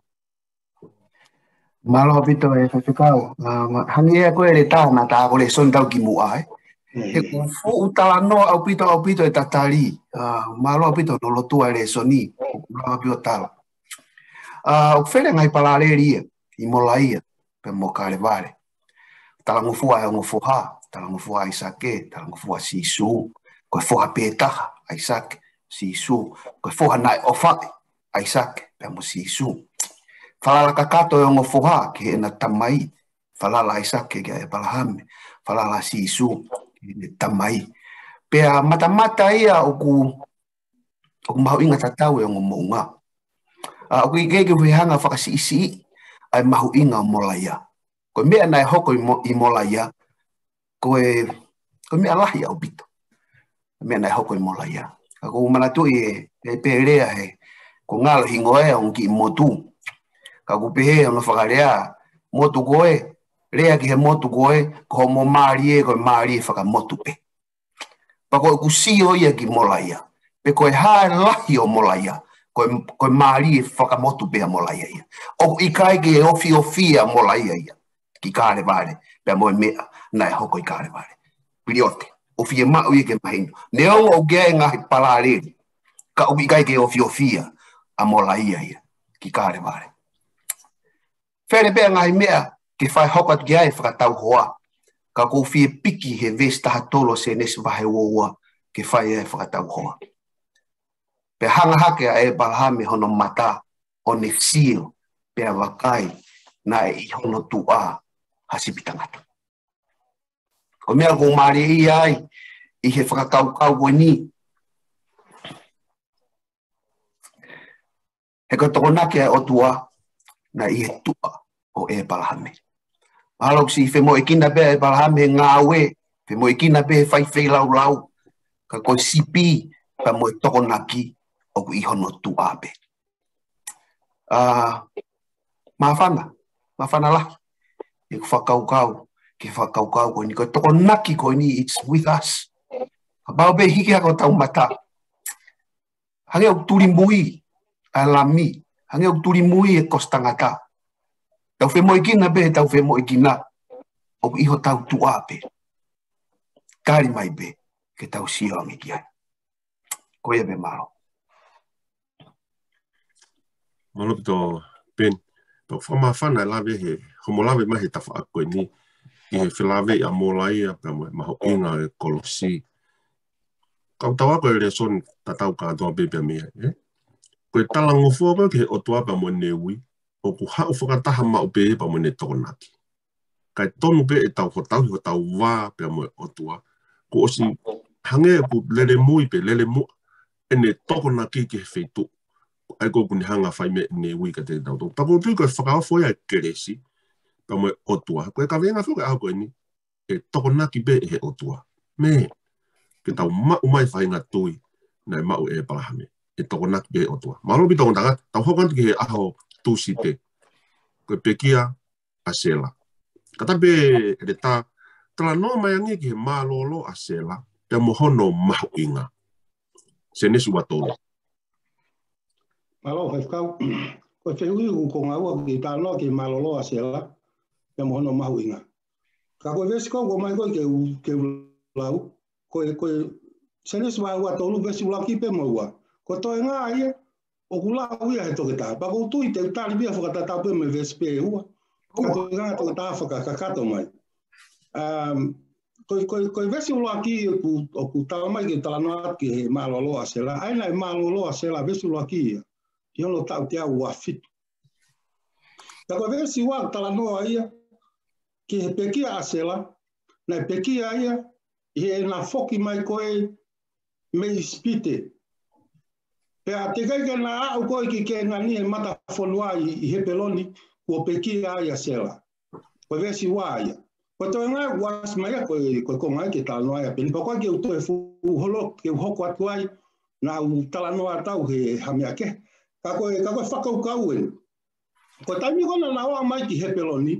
Malo bito e whakakau. Hangi e koe re tāna tā kore son tau ki mua e. He ko fo utala no au pito e tatari. Malo bito no lotua e re soni. Malo bito tala. O where ngai palare ria. I mola ia. Pe mo kare vare. Tala ngufua e ngufuha. Tala ngufua i sake. Tala ngufua si su. Koe foha pētaha. Ai sake. Si su. Koe foha nai ofa. Ai sake. Pe mo si su. Falala kakato e ongo fuha ki he na tamai. Falala isake ki e palahame. Falala sisu ki he tamai. Pea mata ia o ku mahu inga tatau e ongo mounga. O ku i keke hui hanga whakasi isi ai mahu inga o molaya. Koe mea nai hoko i molaya. Koe mea lahi au bito. Mea nai hoko i molaya. Ko manatu e perea he. Ko ngalo hingo e on ki motu. Ka kupehe ono whakarea, motu koe, rea ki he motu koe, ko mo maari e whaka motu pe. Pa koe kusio ia ki mola ia. Pe koe hae lahi o mola ia, koe maari e whakamotu pea mo lai ia. O I kai ke ofia mo lai ia. Ki kāre vare, pea mo e mea, na e hoko I kāre vare. Piriote, ofia mau I ke mahino. Neo o gea ngahi palare, ka o I kai ke ofia a mo lai ia. Ki kāre vare. Where pea ngahi mea, ke whai hokat gea e whakatau hoa. Ka ko fie piki he vesta hatolo se nesi wahe woua, ke whai e whakatau hoa. Pe hanga hake a e balhame hono mata o ne fsio pe a wakai na e hono tua hasipitangata. O mea ko maare I ai I he whakakau wani. He ka tokonake o tua na I he tua o e balhame. Alok si fe mo e kina pe e balhame ngā we, fe mo e kina pe e whai lau, ka koe sipi pa mo e tokonaki o I hono tu ape. Mawhana la. E whakaukau, ke whakaukau koe ni. Ko toko naki koe ni, it's with us. Ka bao be hiki hako tau mata. Hange o turi mui, a lami. Hange o turi mui e kostangata. Tau whe mo ikina be, tau whe mo ikina. O iho tau tu ape. Kari mai be, ke tau siho amiki ai. Koe be maro. Malo pito pen. Pau whamawhana lawe he, homo lawe mahi tawha a koe ni. I he whilawe a mōlai a pia moe maho inga e kolosi. Kau tawa koe re son tatau kātoa bebea mea. Koe talango fua koe ke he otua pia moe ne ui. O ku hao whakataha mao pe pia moe ne tokonaki. Kai tonu pe e tau hotau wā pia moe otua. Ko osi hange ku lele mui pe lele mua. E ne tokonaki ke he whetu. Ai ko kuni hanga whai me ne ui ka te tau tō. Pako tui koe whakaofoia e keresi, pa moe otua. Koe ka venga whuka au koe ni, e tokonaki be e he otua. Me, ke tau mau mai whainga tui, na e mau e palahame. E tokonaki be e otua. Marobi tōngtanga, tau hokantu ki he aho tūsi te. Koe pekia a sela. Kata be e tā, tala no mai angi ki he mālolo a sela, te mohono mahu inga. Se nesu watolo. Malo whaikau, koe whehui ko ngā ua ki tānoa ki malolo a sela, pe mohono mahu inga. Ka koe vesi kau ko mai koe ke ulau, koe senes mai ua tolu vesi ulaki pe mo ua. Ko toe ngā ia, o kulau ia he toke tā. Pa kou tui te utari bia whakatatau pe me vesi pe ua. Ka koe ngā toke tā whakakato mai. Koe vesi ulaki o ku tala mai ki talanoa ki he malolo a sela. Aina e malolo a sela vesi ulaki ia. I ono tau te au ua fitu. Ka koe vesi ua talanoa ia, ki he pekia a sela, na pekia ia, I he na foki mai koe me ispite. Pea te kaike na au koe ki ke ngani e mata whanua I he peloni, kua pekia ia sela. Koe vesi ua ia. Koe toi ngai uas mai a koe kongai ke talanoa ia, peni pa koe ke utoe holo, ke uhoko atu ai, na u talanoa tau he hameake. Ka koe whakaukau e. Ko taimi kona na oa mai ki he peloni,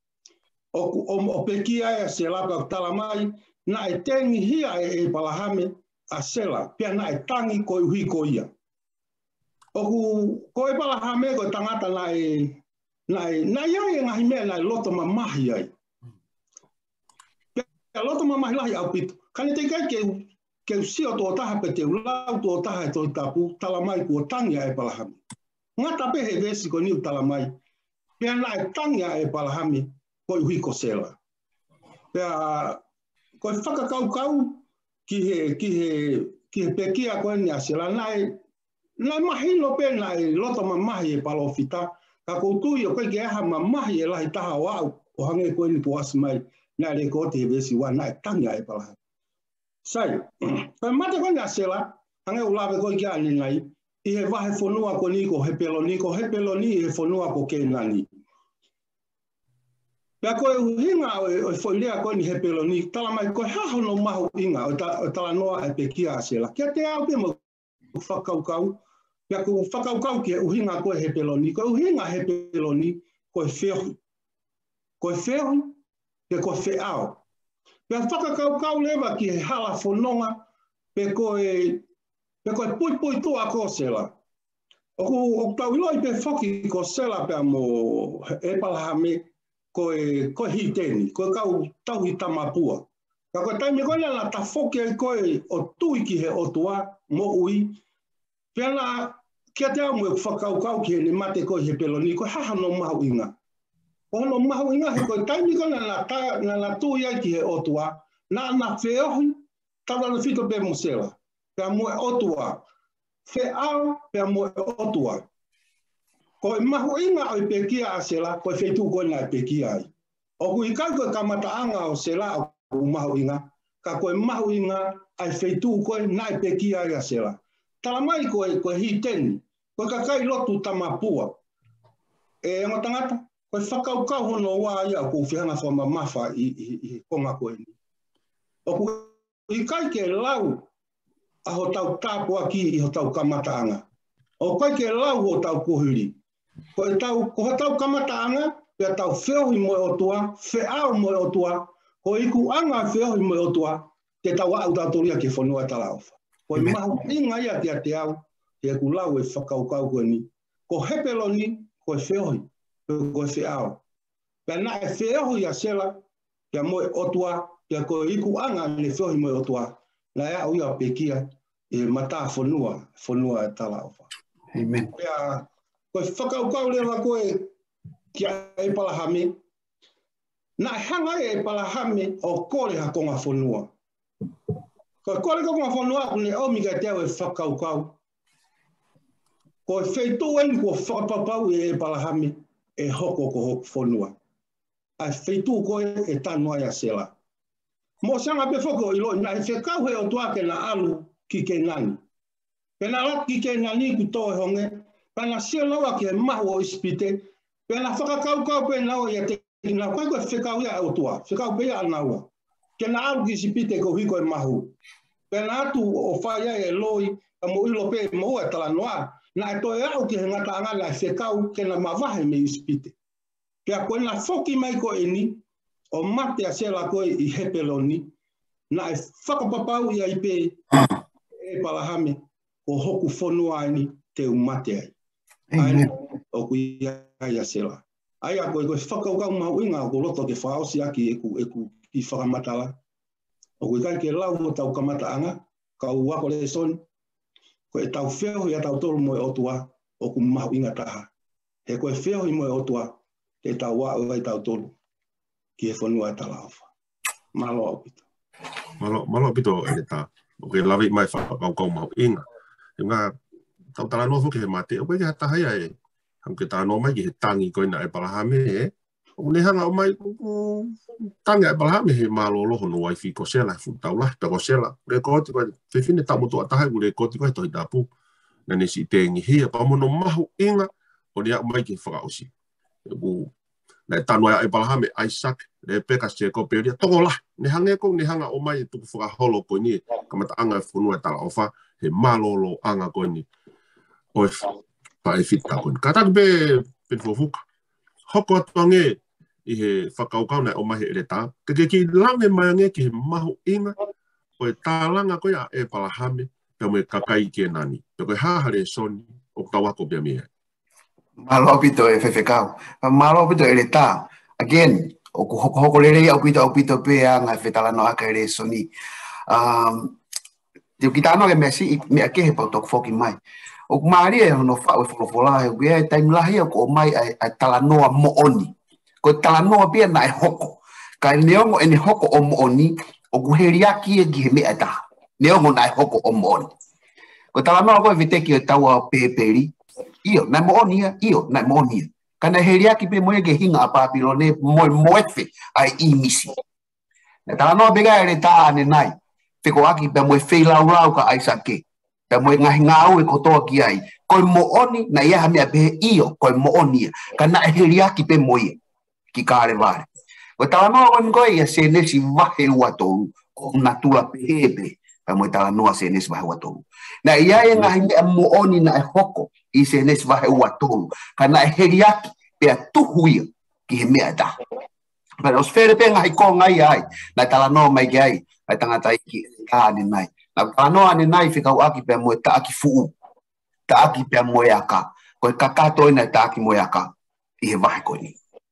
o pekia e sela ka tala mai, na e tengi hia e palahame a sela, pia na e tangi koe uhi ko ia. O koe palahame koe tangata na iai e ngahi mea na e loto mamahi ai. Pia loto mamahi lahi au pitu. Kani te kai ke usio tō taha pe te ulau tō taha e tō tapu tala mai kua tangia e palahame. Ngata pe he vesi ko niu tala mai. Pea na e tangia e palahame ko uhi ko sela. Pea koe whakakaukau ki he pekia koe ni a sela. Nai mahino pe na e loto mamahi e palofita. Ka koutui o koe ke aha mamahi e lahi taha o au. O hange koe ni puasi mai. Nai re kote he vesi wa na e tangia e palahame. Sai, koe mate koe ni a sela. Hange ulawe koe ki ani nai. I he wahe whanua ko ni ko he peloni I he whanua ko ke nani. Pea koe uhinga o whoilea koe ni he peloni, tala mai koe hahono mahu inga o tala noa e pekia a sela. Kia te au pe mo whakaukau, pea ko whakaukau ki uhinga koe he peloni, koe uhinga he peloni koe whehu. Koe whehu, pe koe wheao. Pea whakakaukau lewa ki he hala whanonga, pe koe pui tō a ko sela. O tau iloi pe foki ko sela pe mo e palahame ko hiteni, ko kau tau i tamapua. Ka ko taimi kona la ta foki ai koe o tui ki he otua mo ui. Pena kia te amu e whakaukau ki he ni mate koe he peloni, ko haha no mahu inga. Ko no mahu inga he koe taimi kona la tui ai ki he otua, na whiohi, tawa na whito pe mo sela. Pea mo e otua. Fe ao pe mo otua. Ko mahu inga o pekia a sela, ko feitu ko na pekia ai. O ku ikai ko kamataanga o sela o mahu inga, ka ko mahu inga ai feitu ko na pekia ai a sela. Talamai ko hiteni, ko ka kai lotu tamapua. E ngotangata, ko whakaukau hono wā ia ko whihanga whama mafa i konga ko ni. O ku ikai ke lau aho tau tāpua ki i ho tau kamataanga. O kai ke lau ho tau kohiri. Ko tau kamataanga, pia tau whiohi mo o tua, whiao mo o tua, ko iku anga whiohi mo o tua, te tau au tātoria ke whanua talauwha. Ko i mahu inga ia te ate au, te ku lau e whakaukau koe ni. Ko hepelo ni, ko e whiohi, ko e whiao. Pia na e whiohi a sela, pia mo o tua, pia ko iku anga ne whiohi mo o tua, na ea uia pekia e mata whanua e talauwha. Amen. Pea, ko whakaukau lewa koe ki e palahame, na hanga e palahame o kore ha konga whanua. Ko kore konga whanua kune omiga te au e whakaukau. Ko wheitu eni ko whakapapau e palahame e hoko ko hoko whanua. Ai wheitu koe e tanua ia sela. Mo sanga pe whako ilo, na e whekau he o tuake na alu ki ke nani. Pena lat ki ke nani ku toe honge, pena sia lawa ki he mahu o ispite, pena whakakaukau pe nawa ia te ina koe koe whekau ia o tua, whekau pe ia anaua. Ke na alu ki ispite ko hiko e mahu. Pena atu o whaia e loi, a mo ilo pe mo e tala noa, na e toe au ki he ngata angana e whekau ke na mawahe me ispite. Pea koe na whoki mai ko e ni, o mate a sela koe i hepelo ni, na e whakapapau ia i pe e palahame, o hoku whanua ni te umate ai. Aina, o ku ia a sela. Aia koe koe whakaukau mau inga ko loto ke whaosi aki e ku i whakamatala. O koe kai ke lau o tau kamataanga, ka uako le soni, ko e tau wheo i a tau tolu mo e otua, o ku mau inga taha. He koe wheo i mo e otua, te tau wao i tau tolu, ki e whanua e talawha. Malo au pito. Malo pito e ta. O ke lawi mai whakaukau mau inga. Nga tau tala noa fuke he mate, o koe ke hata haia e, hang ke tā noa mai ki he tangi koe na e palahame e, o ne hanga o mai tangi e palahame he mālolo hono waifi ko sela, tau lahi pe ko sela, le koti koe, whiwhine tamutu atahe ku le koti koe tohi tapu, na ne si te ngi hia, pa mono mahu inga, o ne au mai ki whakaosi. Na e tanua e palahame Isaac, le peka se ko peoria, tongo lah, ne hanga o mai e tuku whakaholo koe ni, kamata anga e whunua e tala ofa, he mālolo anga koe ni, o e pa e whita koe ni. Ka tātu pe fufuka, hoko atuange i he whakaukau nei o mahi ere tā, ke ki lange mai ange ki he mahu inga, o e tālanga koe a e palahame, pe mo e kakai ke nani, pe koe hahare soni, o tawako pia mea. Malo pito e whewhekau. Malo pito ere tā. Again, o ku hoko lere au pito pe a ngai whetala no aka ere soni. Te ki tāno e mesi, me a kehe pau toku whoki mai. O ku maari e hono whao e wholofola, e kuia e taimlahi o ko mai a talanoa mooni. Ko talanoa pia na e hoko. Ka neongo e ne hoko o mooni, o ku heriaki e ki he mea taha. Neongo na e hoko o mooni. Ko talanoa koe viteki o taua peperi, iyo, nai moonia, iyo, nai moonia. Kana heriaki pe moe ke hinga a Papilone, moefe ai i misi. Na talanoa bega ere taa ane nai, whiko aki pe moe wheilau ka aisake, pe moe ngahi ngau e kotoa ki ai, koe mooni na iaha mea pehe iyo, koe moonia, kana heriaki pe moe, ki kāre vare. Koe talanoa koe ngoe ia se nesi vahe ua toru, o natua pehepe, pe moe talanoa se nesi vahe ua toru. Na ia e ngahi mea mooni na e hoko, i se nesi vahe ua toru, kana e heriaki pea tuhuia ki he mea ta. Pero os where pe ngahi ko ngai ai, na talanoa mai ki ai, ai tangata i ki ane nai. Na talanoa ane nai whikau aki pea moe ta aki fuu. taaki pia moeaka, koe kakato ina taaki moeaka, i he wahe koe ni.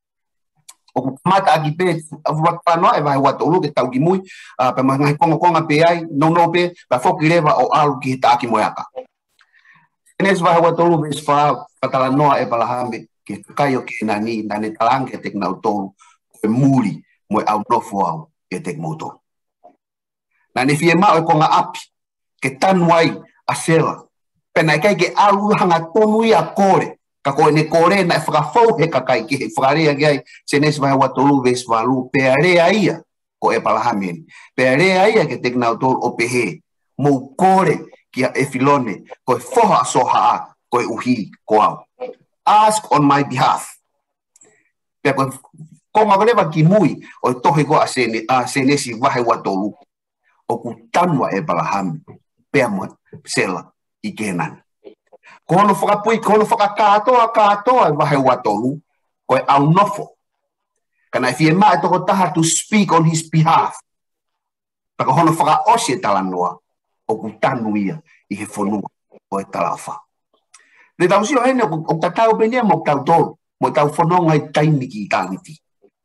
O ku kamata aki pe, whatanoa e wahe watolu ke tau ki mui, pe mahi konga pe ai, no pe, pa foki rewa o alu ki he taaki moeaka. Enes wahe watolu ves wha, patala noa e palahame, ke kaio ke nani, nane talange tek nau tolu, koe muri, moe au nofu au, e tek moutolu. Nane fie mao e konga api, ke tanuai a sela, pena kai ke alu hanga tonu ia kore, ka koe ne kore na e whakafau he kakai ki he whakarea ki ai, se nes wahe watolu ves walu, pea rea ia, ko e palahame, pea rea ia ke tek nau tolu o pehe, mou kore ki a e filone, koe foha soha a, koe uhi ko au. Ask on my behalf. Pea koe konga kolewa ki mui, o e tohe ko a senesi wahe watolu, o ku tanua e palahame, pea mo sela i kenan. Kono whakapui, kono whakakatoa e wahe watolu, koe au nofo. Kana e fie maa e toko taha to speak on his behalf. Taka hono whakaose talanoa, o ku tanu ia i he whanua o e talawha. Le tau sio hene, o tatau benia mo tau tolu, mo tau whanonga i taimi ki i tāngiti.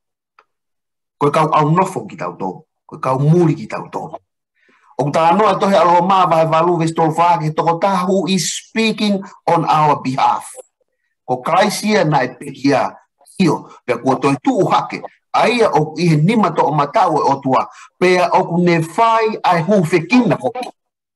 Koe kau au nofo ki tau tolu, koe kau muri ki tau tolu. O talanoa tohe aloha maa vahe valu ves tolu whaake, toko taha who is speaking on our behalf. Ko kaisia na e pekia hio, pea kua toi tuu hake, aia o ihe nima to o matau e otua, pea o ku ne whai ai hu whekina hoki.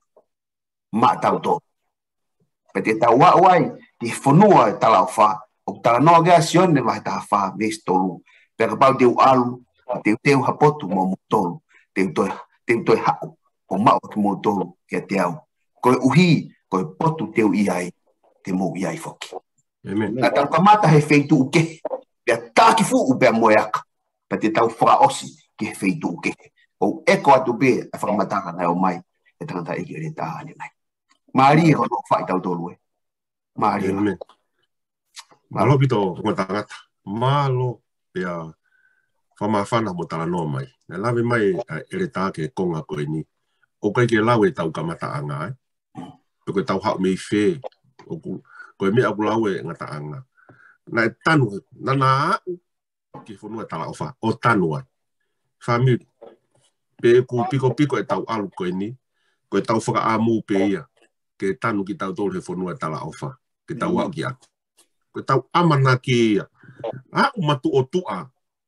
Ma tau tolu. Pe te tau wai, te whanua e talau wha, o talanoa gea sione vahe taha wha ves tolu, pea ka pau teu alu, teu hapotu mo tolu, teu toi hau. O mao ki mo tolu kia te au. Koe uhi, koe potu teu iai, te mo iai foki. Nā tau kamata he feitu uke, pia tāki fuu pia moeaka, pa te tau whakaosi ki he feitu uke. O eko atu pe, e whakamataka nai o mai, e tangata eke re tāhani nai. Maari e kono whai tau tolu e. Maari e. Malo pito tangata. Malo pia whamawhana mo tala noa mai. Nā lawe mai e re tāke konga koe ni. O kai ke lau e tau kamata anga e. Koe tau hau mei whē. Koe mea aku lau e ngata anga. Nā e tanu, nana au ki whanua tala o wha. O tanu ai. Whamiri. Pe ku piko e tau alu koe ni. Koe tau whaka amu pe ia. Ke tanu ki tau tolu he whanua tala o wha. Ke tau au ki aku. Koe tau amana ki ia. Au matu o tua.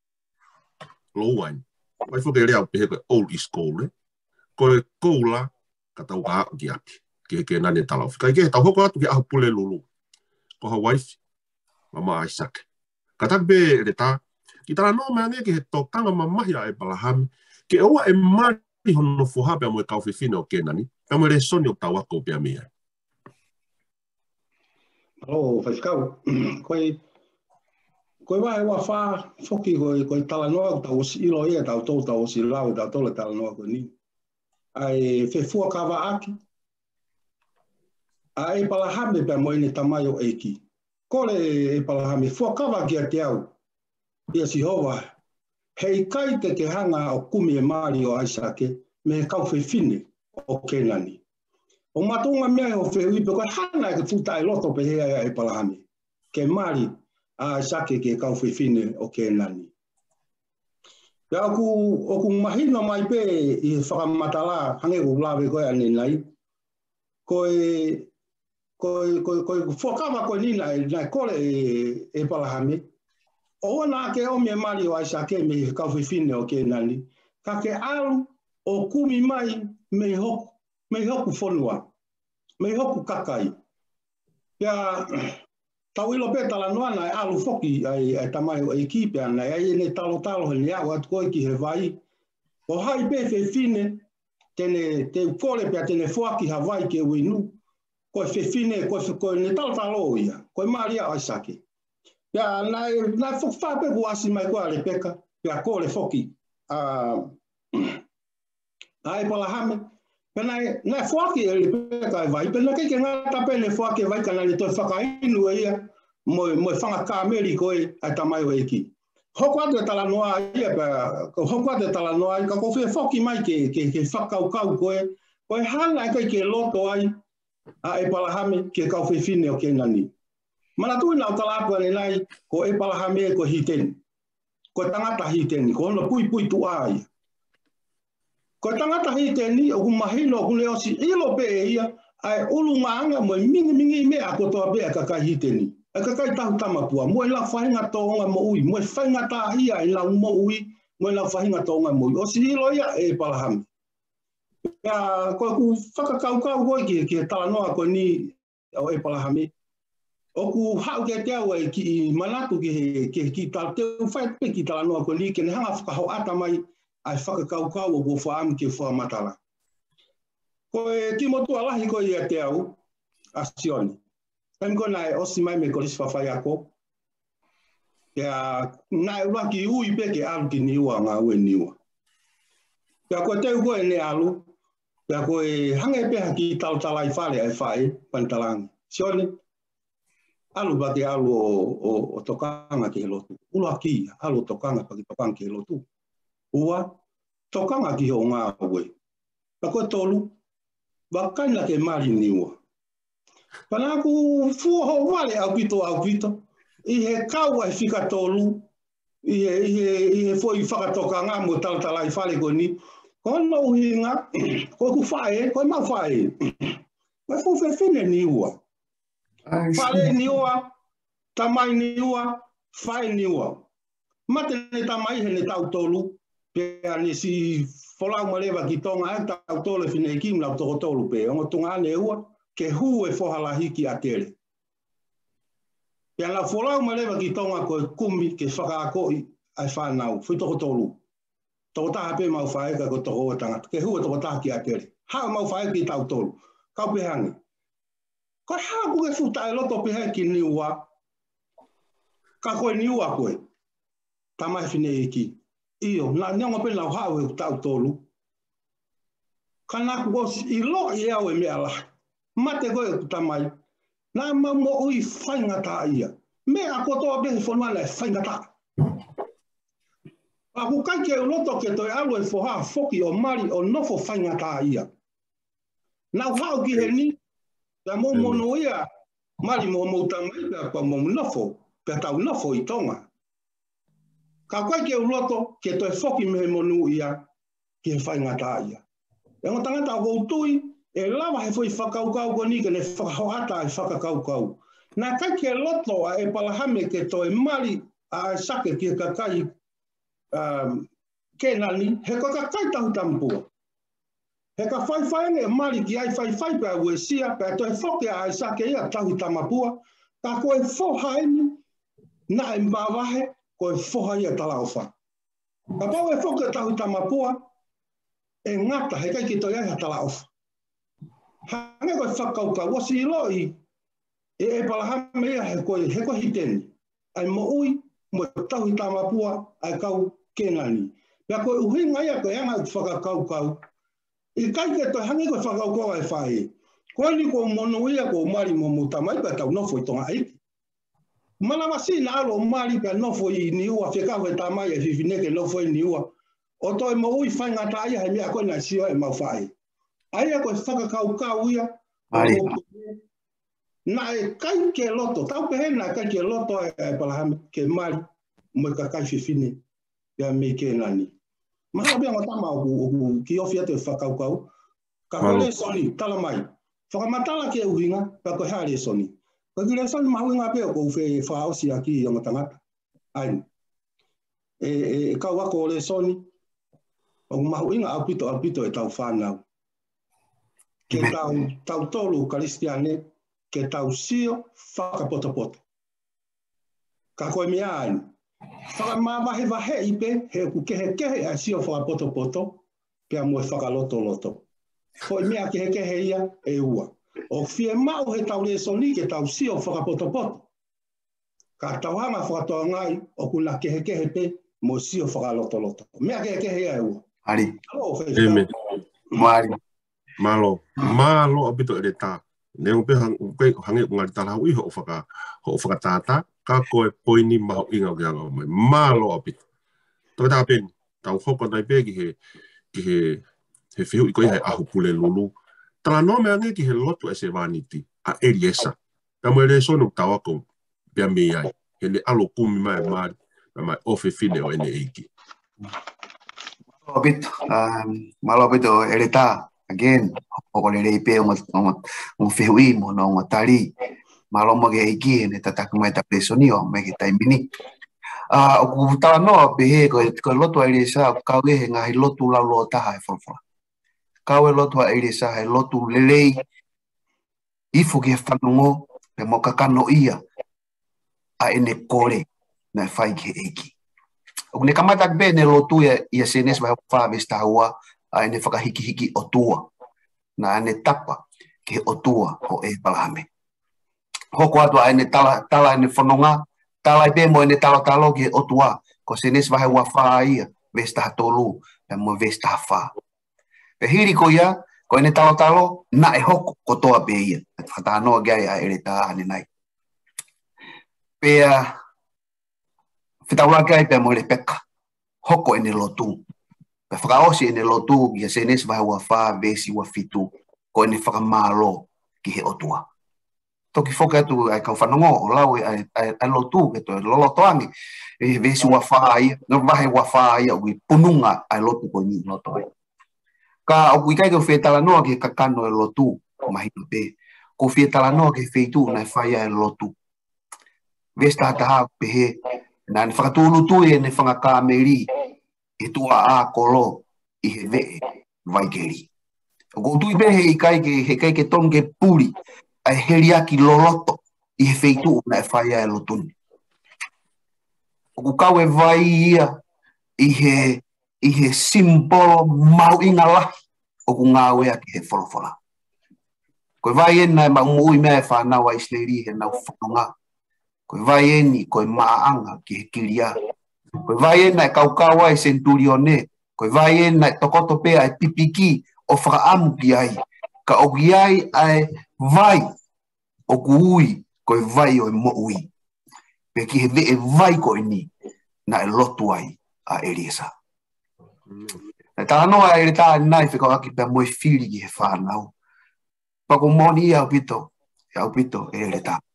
Louain. Wai whuke rea pehe koe old is gold, koe koula, ka tau ka ki api, ke nane talau. Kai ke tau hoko atu ki ahu pule lulu. Ko ha waifi, mama Isaac. Ka tak be re ta, ki tala no mea ki he tokanga mamahi a e palahame, ke oa e mari hono fuha pia mo e kauwhiwhine o ke nani, pia mo e re soni o tau ako pia mea. Alo, whaifkau, koe wae wa wha, whoki koe tala noa, tau osi ilo ia, tau osi lau, tau tole tala noa koe ni. Ai whewhua kawa aki. A e palahame pia mo ine tamai o eiki. Kore e palahame, whua kawa ki a te au. Ia si hoa, hei kai te ke hanga o kumi e maari o Aisake, me he kau whiwhine o Kenani. O matunga mea o whiwipe, koe hana e ke futa e loto pe hea e palahame. Ke maari a Aisake ke kau whiwhine o Kenani. Pea oku mahina mai pe i whakamatala hange o lawe koe ane nai. Koe whakawa koe ni nai kore e palahame. O na ke o me mari o Aisake me kau whiwhine o Kenani. Ka ke alu o kumi mai me hoku whonua. Me hoku kakai. Pea tau ilo pe tala noa nai alu foki ai tamai o eiki pea nai ai ne talo he ni au atu koe ki he vai. O hai pe whiwhine te kore pea tene fuaki Hawaii ke uinu. Koe whiwhine, koe ne talo ia. Koe maria o Aisake. Pea nai whakawhape ku asi mai koe a Rebeka. Pea kore foki. Ai palahame. Pea nai fuaki e Rebeka e vai. Pea nai ke ngata pe ne fuaki e vai ka nai toi whakainu e ia. Moe whanga kāmeri koe ai tamai o eiki. Hoko atu e tala noa ia pea. Hoko atu e tala noa ia. Ka kowhia whoki mai ke whakaukau koe. Koe hana e kai ke loto ai. A e palahame ke kau whiwhine o ke nani. Mana tui nau talapua ni nai, ko e palahame ko hiteni. Ko tangata hiteni, ko ono pui tu ai. Ko tangata hiteni, o kumahino, o kune osi ilo pe e ia, ai ulu maanga mo mingi mea ko toa pe a kakai hiteni. A kakai tahu tamapua, mo e la whahinga toonga mo ui, mo e whahinga ta ia e lau mo ui, mo e la whahinga toonga mo ui. Osi ilo ia e palahame. Ko ku whakakaukau hoi ki tala noa ko ni o e palahame. O ku hau ke te au e ki manatu ki tala te whai pe ki tala noa ko ni ke ne hanga whakahau ata mai ai whakakaukau o ku whaam ke whamatala. Ko e timotu alahi ko i te au a sioni. Taim ko nai osi mai me kolisi whawhai ako. Nai ua ki ui pe ke alu ki niua ngā ue niua. Ko te uko e ne alu. Pea koe hange peha ki tau talai whare ai whae, pantalangi. Sione, alu bake alu o tokanga ki he lotu. Ula ki, alu o tokanga paki tokanga ki he lotu. Ua, tokanga ki ho ngā ue. Pea koe tolu, wakaina ke mari niua. Pana aku fua ho wale au pito. I he kau ai whika tolu, i he foi whakatokanga mo tau talai whare ko ni. Ko no hinga, ko ku whae, ko ma whae. Ko fu whiwhine niua. Whare niua, tamai niua, whae niua. Mate ne tamai he ne tau tolu, pea ne si wholau malewa ki tonga e tau tolu e whine kim lau toko tolu pe. Ongo tunga ane ua, ke hu e whohalahi ki a tere. Pea lau wholau malewa ki tonga ko e kumi ke whakaakoi ai whanau, whi toko tolu. Toko taha pe mau whae ka ko toko o tangata. Ke hua toko taha ki a tere. Hao mau whae ki tau tolu. Kau pehangi. Ko hao kuke futa e loto pehe ki niua. Ka koe niua koe. Tamai whine iki. Iyo, na nionga pe lau hao e tau tolu. Ka naku o i lo i au e mea lahi. Mate koe ku tamai. Na mau mo ui whaingata ia. Mea kotoa pehe whanwana e whaingata. Aku kai ke loto ke toi alu e whoha whoki o mari o nofo whaingata ia. Nau hao ki he ni, pia mō mono ia, mari mō moutamai pia kua mō nofo, pia tau nofo i tonga. Ka kai ke loto ke toi whoki mehe monu ia, ki he whaingata ia. E ngā tangata o koutui, e lawa he whoi whakaukau ko ni ke ne whakahoata e whakakaukau. Nā kai ke loto a e palahame ke toi mari a sake ki he kakai ke nani, he ka kai tahu tampua. He ka whaiwhaenge mari ki ai whaiwhai pia ue sia, pia toi whoke a sake ia tahu tamapua, ka koe whohaini, na e mbawahe, koe whoha ia tala o wha. Ka pau e whoke tahu tamapua, e ngata, he kai ki toi ai tala o wha. Hange koe whakauka, wasi i loi, e palahame ia he koe hiteni. Ai mo ui, mo tahu tamapua, ai kau kenani. Pea koe uhinga ia koe anga whakakaukau. I kai ke toi hangi koe whakaukau ai whae. Koe ni ko mono ia ko mari mo mutamai pea tau nofo i tonga aiki. Mana wasi na alo mari pea nofo i niua, whekau he tamai e whiwhineke nofo i niua. O toi mo ui whaingata ia he mea koe na sio e mau whae. Aia koe whakakaukau ia. Mari. Na e kai ke loto, tau pehe na kai ke loto e palahame ke mari mo i kakai whiwhine. Pea me ke nani. Maha bea ngatama o ki ofi ate whakaukau. Ka koe le soni, tala mai. Whakamatala ke uhinga, ka koe hea le soni. Ka ki le soni mahuinga peo ko uwhe whaosi aki i ongatangata. Aini. E kau wako o le soni, o mahuinga apito e tau whanau. Ke tau tolu karistiane, ke tau sio whakapotopoto. Ka koe mea aini. Whakamawahe wahe ipe, he ku kehe a sio whakapotopoto, pia moe whakaloto. Hoi mea kehe ia e ua. O fie mau he tau le soni ke tau sio whakapotopoto. Ka tauhanga whakatoa ngai, o kuna kehe pe, mo sio whakaloto. Mea kehe ia e ua. Ari. Amen. Mari. Malo apito e tā. Neu pe hange ngari talau i ho whakatata, ka koe poini maho inga o kianga o mai. Malo apito. Toi tā peni, tau hoko nai pe ki he whiu i koe hei ahu pule lulu, tala no me ange ki he lotu e se vaniti a Eliesa. Ka mo ele sonu tawa ko pia me ai. He le alo kumi mai ofe fine o ene eiki. Malobito eleta again o le reipe un fehui mo no tali malomo ge eiki ne tatak mai ta presonio me ke taimini o ku tala no pe he ko lotu Elisa ka we nga hi lotu la lo ta hai fofa ka we lotu Elisa hai lotu lelei ifo ge fanongo pe mo kakano ia a ene kore na fai ke eiki. O ne kamatak be ne lotu ia senes vai fa vesta hua a ene whakahiki o tua na ene tapa ke o tua o e palame. Hoko atua ene tala ene whanonga tala be mo ene talo ke o tua ko senes vai hua fa ia vesta tolu e mo vesta fa. Pe hiri ko ia ko ene talo na e hoko ko toa be ia. Whatanoa gai a ere ta ane nai. Pe whitaura gai pe mo le peka. Hoko ene lotu. Pe whakaosi ene lotu ia senes vai ua wha vesi ua fitu ko ene whakamalo ki he otua. Toki whoka atu ai kau whanongo o lau ai lotu ke to lolotoangi e vesi ua wha ia no vahe ua wha ia ui pununga ai lotu ko ni loto ai. Ka o kui kai ko whetala noa ke kakano e lotu mahino pe ko whetala noa ke wheitu na whaia e lotu. Vesta hataha pe he na ne whakatulu tui e ne whakakameri e tua a kolo i he vee vaikeri. O koutui be he kai ke tonge puri ai heriaki loloto i he wheitu na e whaia e lotuni. O kukau e vai ia i he simbolo mau inga lahi o ku ngāwea ki he wholawhala. Koe vai ena e maumui mea e whanau a isleri he nau whanonga. Koe vai eni koe maanga ki he kiria. Koe vai ena e kaukaua e centurione. Koe vai ena e tokoto pea e pipiki o whakaamu ki ai. Ka o ki ai ai vai o ku ui koe vai o e mo ui. Pe ki he ve e vai koe ni na e lotu ai a Elisa. E tā noa e tā nai whika aki pia moe whiri ki he whanau. Pako moni i au pito e re tā.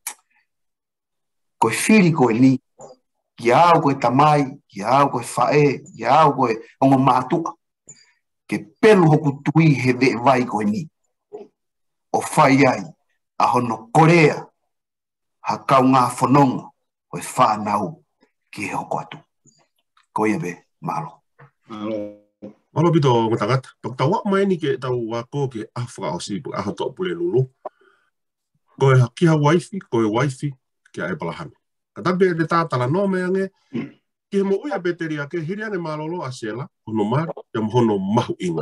Koe whiri koe ni, ki au koe tamai, ki au koe whae, ki au koe ongo mātua. Ke pelu hoku tui he ve vai koe ni. O whai ai, a hono Korea, ha kau ngā whanonga, koe whanau ki he hoko atu. Koe ebe, malo. Malo pito o tangata. Tok tawa mai ni ke tau wako ke afra o sipu aha to pule lulu. Koe kiha waifi ke ai palahame. Katabe de tala no me ange ke mo uia beteria ke hiriane malolo asela hono mar ya hono mahu inga.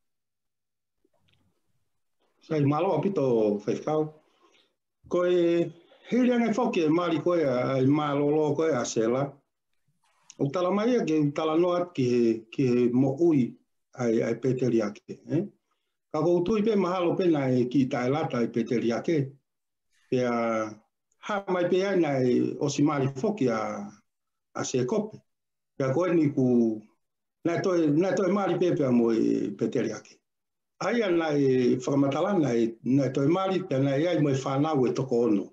Sai malo pito fefau. Koe hiriane foke mali koe ai malolo koe asela. O tala mai ke tala noa ke mo ui ai peteriake. Ka koutui pe mahalo pena e ki tae lata ai peteriake. Pea ha mai pe ai nai osimari foki a se kope. Pea koe ni ku nai toi mari pe pea mo e peteriake. Ai nai whakamatalana nai toi mari pea nai ai mo e whanau e toko ono.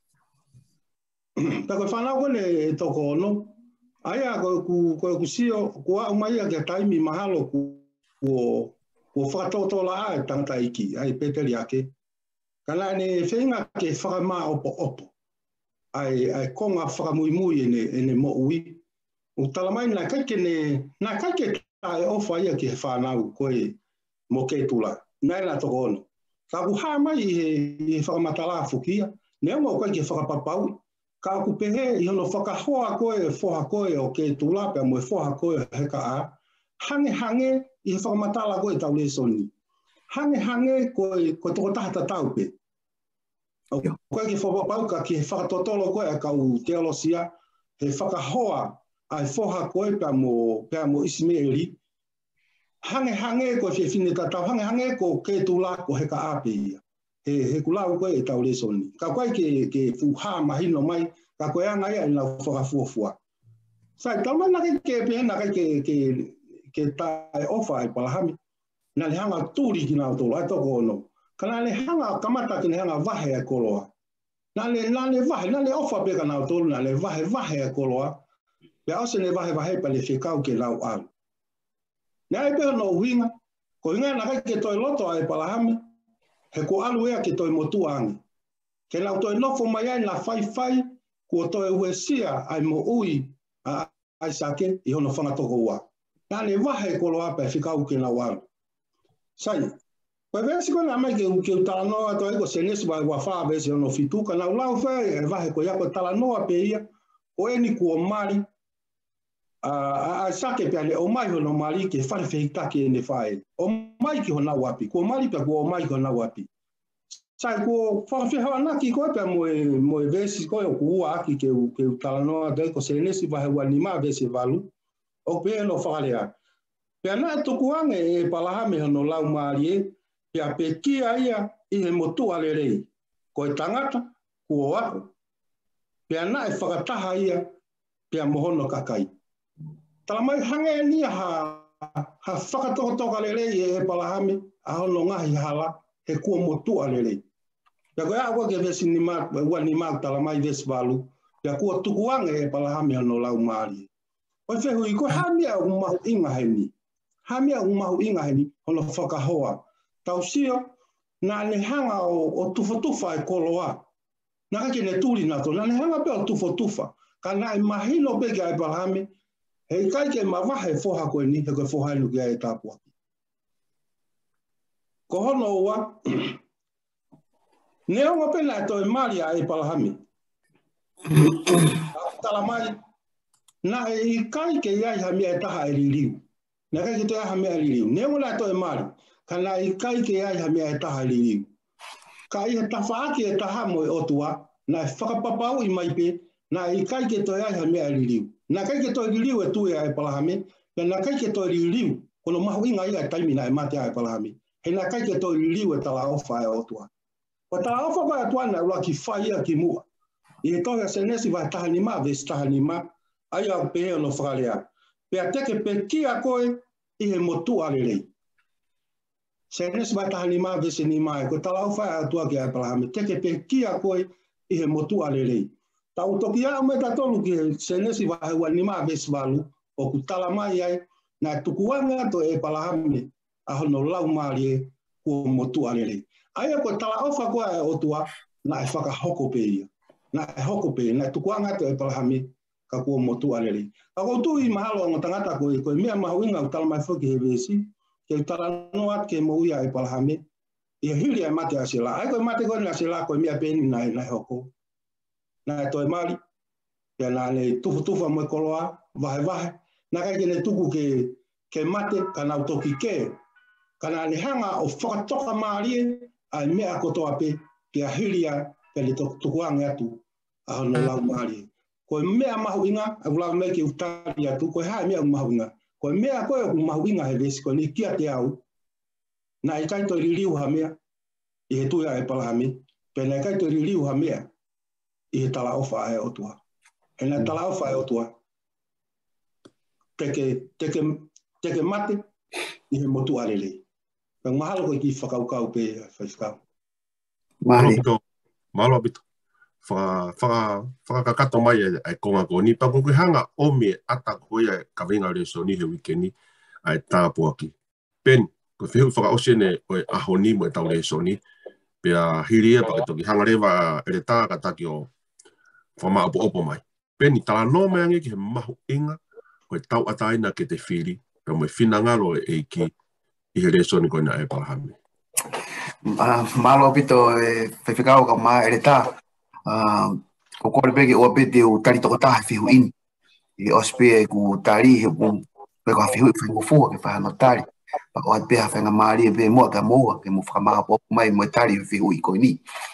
Pea koe whanau kone e toko ono. Aia koe ku sio, kua umaia ke taimi mahalo ko whakatotola ai tangata iki, ai peteriake. Kana ne whenga ke whakama opo. Ai konga whakamuimui ene mo ui. O talamai na kaike tae ofa ia ke whanau koe mo ke tula. Nai na toko ono. Ka ku haa mai i whakamatala fukia, nea mo koe ke whakapapau. Ka ku pehe i hono whakahoa koe o ke tula pia mo e whoha koe heka a. Hange i he whakamatala koe tau le soni. Hange koe toko tahata tau pe. Koe ke whapapau ka ki he whakatotolo koe a kau teolosia. He whakahoa ai whoha koe pia mo Ismaeli. Hange koe whine tatau. Hange ko ke tula ko heka a pe ia. He kulau koe e tau le soni. Ka koe ke fuha mahino mai, ka koe anga ia ina whakafuafua. Sai, tau mai nake ke pehena kai ke tae ofa ai palahami. na le hanga turi ki nā tolo, ai toko ono. Kana le hanga kamata ki le hanga vahe a koloa. Na le vahe, na le ofa peka nā tolo, na le vahe a koloa. Pea ose le vahe pa le whikau ke lau alu. Nea e peka no uhinga, ko hinga na kai ke toi loto ai palahame, he ko alu ea ke toi motu angi. Ke lau toi nofo mai ai na whai, kua toi uesia ai mo ui ai sake i hono whanga toko ua. Nā le vahe koloa pa whikau ke lau alu. Sai, koe vesi koe nā mai ke talanoa to eko senesi vai wa wha vesi ono fituka na ulau whai e vahe koe ako talanoa pe ia o eni kua mari a sake pe ane o mai hono mari ke whare whitaki e ne whae. O mai ki hona wapi, kua mari pe kua o mai ki hona wapi. Sai kua whawhihawa naki koe pe moe vesi koe o kua aki ke talanoa to eko senesi vai wa nima vesi valu o pe no wharea. Pea nā e tuku ange e palahame hono lau maari e, pea pe kia ia i he motua le rei. Ko e tangata, kua wako. Pea nā e whakataha ia, pea mohono kakai. Tala mai hange ni ha whakatokotoka le rei e palahame, a hono ngahi hala, he kua motua le rei. Pea koe awa ke vesi ni mak tala mai vesi valu, pea kua tuku ange e palahame hono lau maari e. Oi whehui, ko hamia o mahu inga he ni. Hamia umahu inga heni hono whakahoa. Tau sio, nā ne hanga o tufa e koloa. Nā kake ne tūri nato, nā ne hanga pe o tufa. Ka nā e mahino peke ai palahame, hei kai ke mawahe foha koe ni, he koe foha inu ki ai tāpua. Ko hono ua, ne onga pena e toi mari ai palahame. Tala mai, nā e kai ke iai hamia e taha e ririu. Nā kai ke te aha mea ririu. Ne ngona toi mari, ka nā i kai ke ai ha mea e taha ririu. Ka i he tawhaaki e taha mo e otua, nā e whakapapau i mai pe, nā i kai ke toi ai ha mea ririu. Nā kai ke toi ririu e tue ai palahame, nā kai ke toi ririu, kono mahu inga i ai taimi nā e mate ai palahame. He nā kai ke toi ririu e tala ofa e otua. Wa tala ofa vai atua nā ula ki whaia ki mua. I he tohia senesi vai taha ni maa, vesi taha ni maa, ai au pehe ono whakarea. Pea teke pe kia koe i he motu alelei. Senesi vai taha ni maa vese ni maa, ko tala au whae atua ki ai palahame, teke pe kia koe i he motu alelei. Tau toki a me ta tolu ki he senesi vai hua ni maa vese valu, o ku tala mai ai, na tukuanga to e palahame, a hono lau maari e kua motu alelei. Aia ko tala au wha koe e otua, na e whakahoko pe ia. Na e hoko pe, na tukuanga to e palahame, ka kua motu alelei. A koutu i mahalo o ngotangata koe mea mahu inga u tala mai whoki he vesi, ke tala noat ke mo uia e palahame, i hiri ai mate a sila. Ai koe mate koe na sila koe mea peni na e hoko. Na e toi mari, pia na ne tufa mo e koloa, vahe. Na kai ke ne tuku ke mate, ka nau toki ke, ka na ne hanga o whakatoka maari ai mea kotoa pe, pia hiri ai, pia le tukuange atu, a hono lau maari. Koe mea mahu inga, a wula mei ke utari atu, koe hae mea mahu inga. Koe mea koe o mahu inga he vesi, koe ni kia te au. Na i kai toi ririu ha mea, i he tuia e palahame, pe na i kai toi ririu ha mea, i he tala ofa e otua. E na tala ofa e otua, teke mate, i he motu arelei. Pea mahalo koe ki whakaukau pe whaifkau. Mahi. Mahalo abito. Whakakato mai ai konga ko ni pa koe hanga o me ata koe ai ka winga le so ni he weekend ai tāpua ki. Pen, ko whihu whakaosene o e aho ni mo e tau le so ni, pia hiri e pake toki hanga rewa e le tā ka taki o whama opo mai. Pen, i tala no mea nge ki he mahu inga o e tau ataina ke te whiri, pia mo e whina ngalo e ki i he le so ni koe na e palahame. Malo pito e whiwhikau ka maa e le tā. Ko kore peke o pete o tari toko taha whihu in. I ospe e ku tari he ku peko a whihu i whaingo fua ke whahano tari. Pa o at peha whainga maari e pe mua ka moa ke mo whakamaha popo mai mo e tari whihu i koe ni.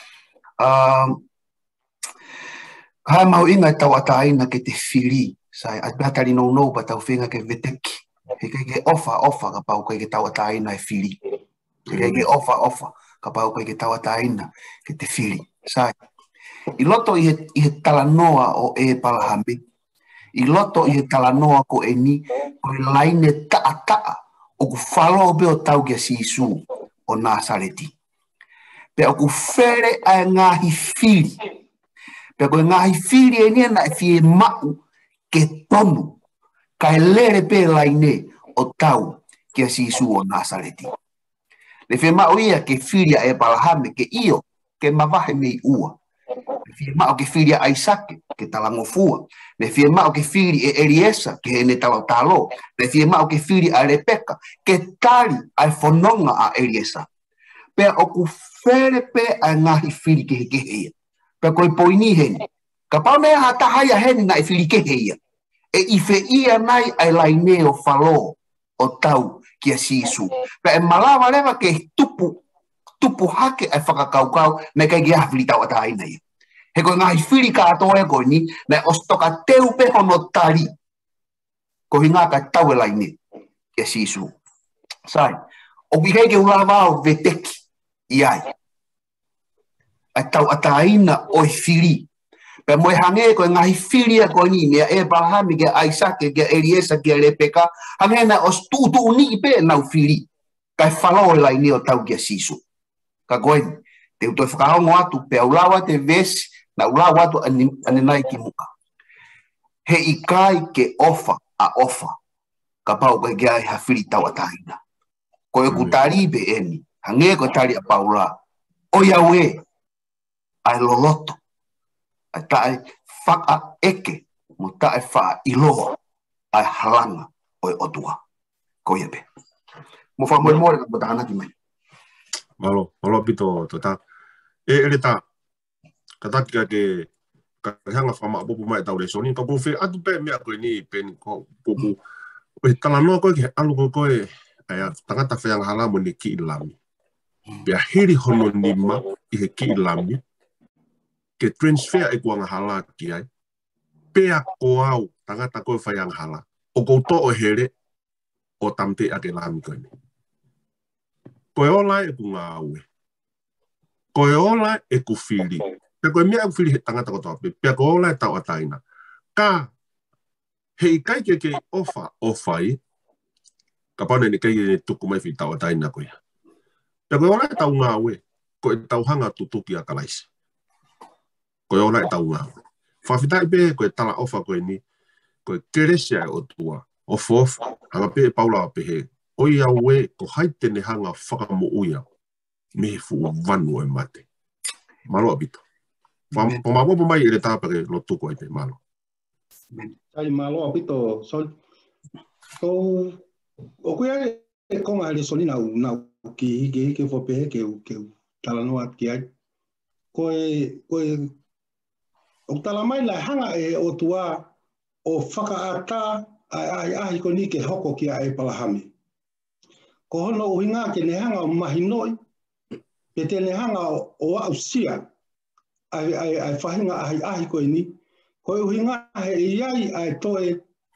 Hai mau inga e tau ata aina ke te whiri. Sai at peha tari nou pa tau whenga ke veteki. He ke ofa ka pau ke tau ata aina e whiri. He ke ofa ka pau ke tau ata aina ke te whiri. Sai. I loto i he talanoa o e palahame. I loto i he talanoa ko e ni, ko e laine taa o ku falo be o tau ke sisu o Nasareti. Pe o ku fere a ngahi fili. Pe ko ngahi fili e nia na fie mau ke tonu. Ka lere pe laine o tau ke sisu o Nasareti. Le fie mau ia ke filia e palahame ke iyo ke mavahe mei ua. Le fie mau ke filia Aisake ke talangofua. Le fie mau ke fili e Eliesa ke ene talo. Le fie mau ke fili a Rebeka ke tali ai fononga a Eliesa. Pe o ku fere pe a ngahi fili ke heia. Pe koi poini heni. Ka pau mea hata haya heni ngai fili ke heia. E ife ia nai ai laine o falo o tau kia sisu. Pe e malawa lewa ke tupu hake ai whakakaukau me kai kia hawhili tau ata aina ia. He koe ngahi whiri ka atoa e koe ni, me ostoka teu pe hono tari. Ko hinga ka tau e laine kia sisu. Sai, o bihei ke ulavao veteki iai. Ai tau ata aina o whiri. Pe moe hange koe ngahi whiri a koe ni, mea e Balahami ke Aisake ke Eliesa ke Rebeka, hange na os tutu uni pe nau whiri. Kai whalao e laine o tau kia sisu. Ka koe ni, te utoi whakahongo atu, pe ulawa te vesi, na ulawa atu anenai ki muka. He ikai ke ofa a ofa, ka pau koe kia e hawhiri tau ataina. Koe kutari be eni, hange koe tari a paula, o yawe, ai loloto, ai tae whaka eke, mo tae wha iloa, ai halanga oi otua. Koe be. Mo wha moe more ka potahana ki mai. Malo pito tota. Ele ta kataki ka ke hanga whama popu mai tau le soni, pa pofu atu pe mea koe ni pen ko popu. Oe tala noa koe ke alu koe aya tangata whayanga halamo ni ki ilami. Pea hiri hono nima i he ki ilami, ke transfer e kuanga hala ki ai. Pea ko au tangata koe whayanga hala. O kouto o here o tamte ake lami koe ni. Koe ola e ku ngā aue. Koe ola e ku whiri. Pea koe mea ku whiri he tangata kotoa pe. Pea koe ola e tau ataina. Ka hei kai ke ofai. Ka pane ni kai e tuku mai whi tau ataina koe. Pea koe ola e tau ngā aue. Koe tau hanga tutuki a kalaisi. Koe ola e tau ngā aue. Whawhitai pe koe tala ofa koe ni. Koe keresia e o tua. Ofa. Hanga pe paula pe he. Oi aue ko haite ne hanga whakamu uia. Me fu vanu e mate. Malo abito. Pamawapo mai ele tāpake lo tuko e te malo. Ai malo abito. O kuia e konga ele soni nau ki hike whopehe ke talanoa ki ai. Koe o tala mai lai hanga e o tua o whakaata ai ko ni ke hoko ki a e Balahami. Ko hono uhinga ke ne hanga o mahinoi, pe te ne hanga o ausia, ai whahinga ahi koe ni, ko uhinga he iai ai toe,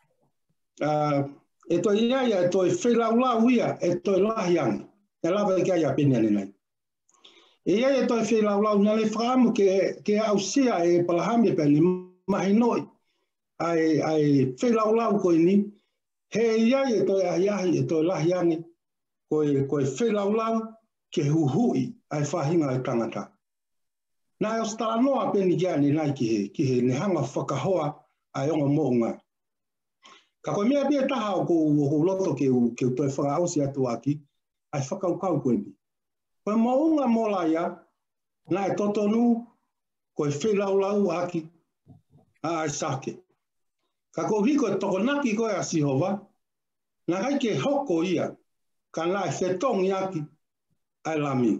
e toi iai ai toe whelaulau ia, e toi lahiang, e lawa ke ai a pene ane nei. E iai e toi whelaulau, nale whaamu ke ausia e Balahami pe ni mahinoi, ai whelaulau koe ni, he iai e toi ahi e toi lahiangi, koe whelaulau ke huhui ai whahinga e tangata. Nā e o stara noa peni kia ni nai ki he ne hanga whakahoa ai onga mounga. Ka koe mea pia taha o kou loto ke toi whakaausi atu aki, ai whakaukau koe ni. Koe mounga mola ia, nā e totonu, koe whelaulau aki, ai sake. Ka koe hiko e tokonaki koe a Sihova, nā kai ke hoko ia, ka nai whetongi aki ai lami.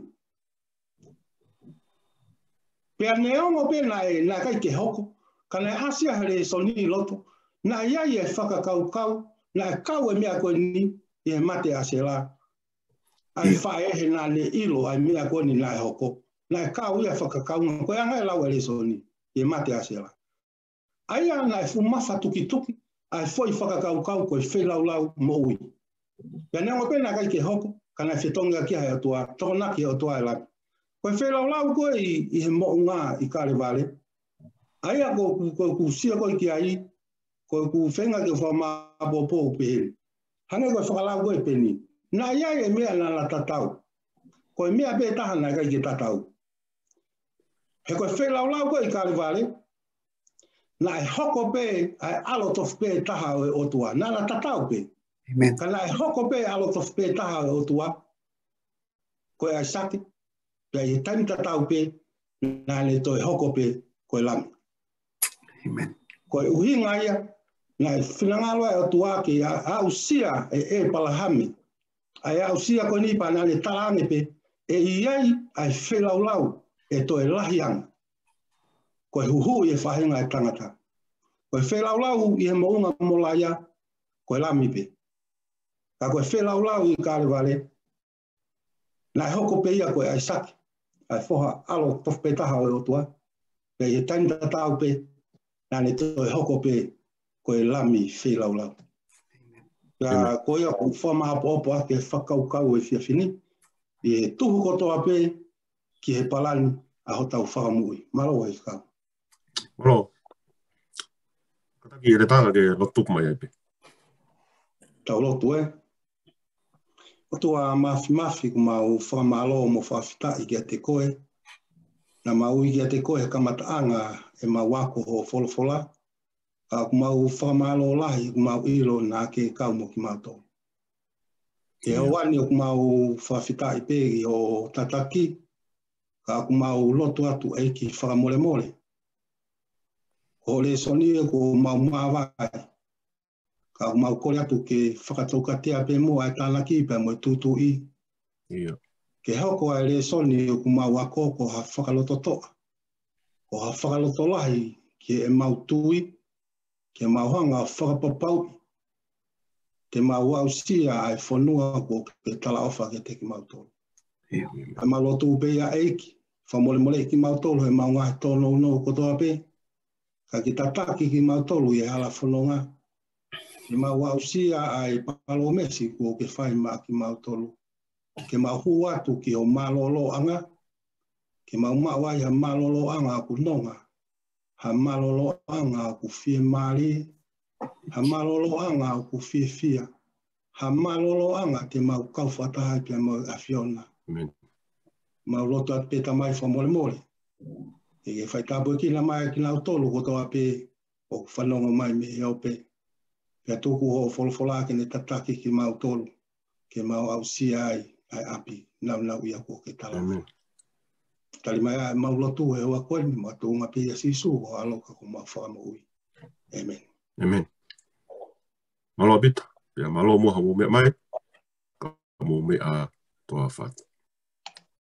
Pea neongo pe nai kai ke hoko, ka nai asia here soni loto, nai iai e whakakaukau, nai kau e mea koe ni, i he mate ase la. Ai whae he nā le ilo ai mea koe ni nai hoko, nai kau ia whakakaunga, koe angai lau e soni, i he mate ase la. Ai a nai fumafa tuki, ai foi whakakaukau koe whelaulau mo ui. Pea neongo pe nai kai ke hoko, ka nai whetonga ki hai atua, tokonaki o tua e lai. Koe whelaulau koe i he mo ngā i kare vale. Ai a ko sia koe ki ai, koe ku whenga ke whamabo po peheri. Hange koe whakalau koe peni, Na ia e mea na la tatau. Ko e mea be taha na kai ki tatau. He koe whelau koe I Karivale. Na e hoko pe ai alotof pe taha o e otua. Na la tatau pe. Amen. Ka na e hoko pe alotof pe taha o e otua. Koe ai saki. Pe ai tani tatau pe. Na le to e hoko pe koe lami. Amen. Koe uhinga ia. Na e whinangalo e otua ki a usia e palahami. Ai a usia koe nipa na le talange pe. E iai ai whelaulau e to e lahianga. Koe huhu I e whahenga e tangata. Koe whelaulau I he mounga molaia, koe lami pe. Ka koe whelaulau I Karivale, na e hoko pe ia koe ai saki. Ai whoha alo tofpe taha o e otua. Pe e tani tatau pe, na ne to e hoko pe koe lami whelaulau. Ka koe ia ku whamaha poopo ake whakaukau e whiawhini. I tuhu kotoa pe ki he palani a hotau whakamui. Maro e whakau. Maro. Kataki e re tāga ke lotuku mai aipe. Tau lotu e. Otua mafi ku mau whamalo mo whawhita I kia te koe. Na mau I kia te koe he kamataanga e mau wako ho wholofola. Ka ku mau whamalo lahi ku mau ilo nā ke kau mo ki mau tō. E awani o ku mau whawhita I pēgi o tataki. Ka ku mau lotu atu e ki whakamole mole. Ko le soni e ku mau mawai. Ka mau kore atu ke whakataukatea pe mua e tānaki pe mo e tūtū I. Ke hoko ai le soni o ku mau ako ko ha whakalototoa. Ko ha whakalotolahi ke e mau tui, ke mau hanga whakapapau. Te mau au sia ai whanua ko ke tala ofa ke te ki mau tōlu. Ai mau lotu pe ia eiki. Whamole mole ki mau tōlu he mau ngahi tōno no kotoa pe. Ka ki tataki ki mau tōlu I hala whanonga. Ke mau au sia ai palo mesi ko ke whai maa ki mau tolu. Ke mau hu atu ki o malolo anga. Ke mau mawai ha malolo anga ku nonga. Ha malolo anga ku fie mali. Ha malolo anga ku fie fia. Ha malolo anga te mau kau whataha pia mau afiona. Mau loto at peta mai whamole mole. E ke whai tāpua ki na mai ki nau tolu kotoa pe o whanonga mai me heo pe. Pea tōku ho wholofola ke ne tataki ki mau tolu, ke mau au sia ai api, nau ia ko ke tala. Tali mai ai mau lotu e oa koe ni ma tōnga pe ia sisu o aloka ko mau whakama ui. Amen. Amen. Malo abita, pea malo mua hawo mea mai, ka mo mea toa whatu.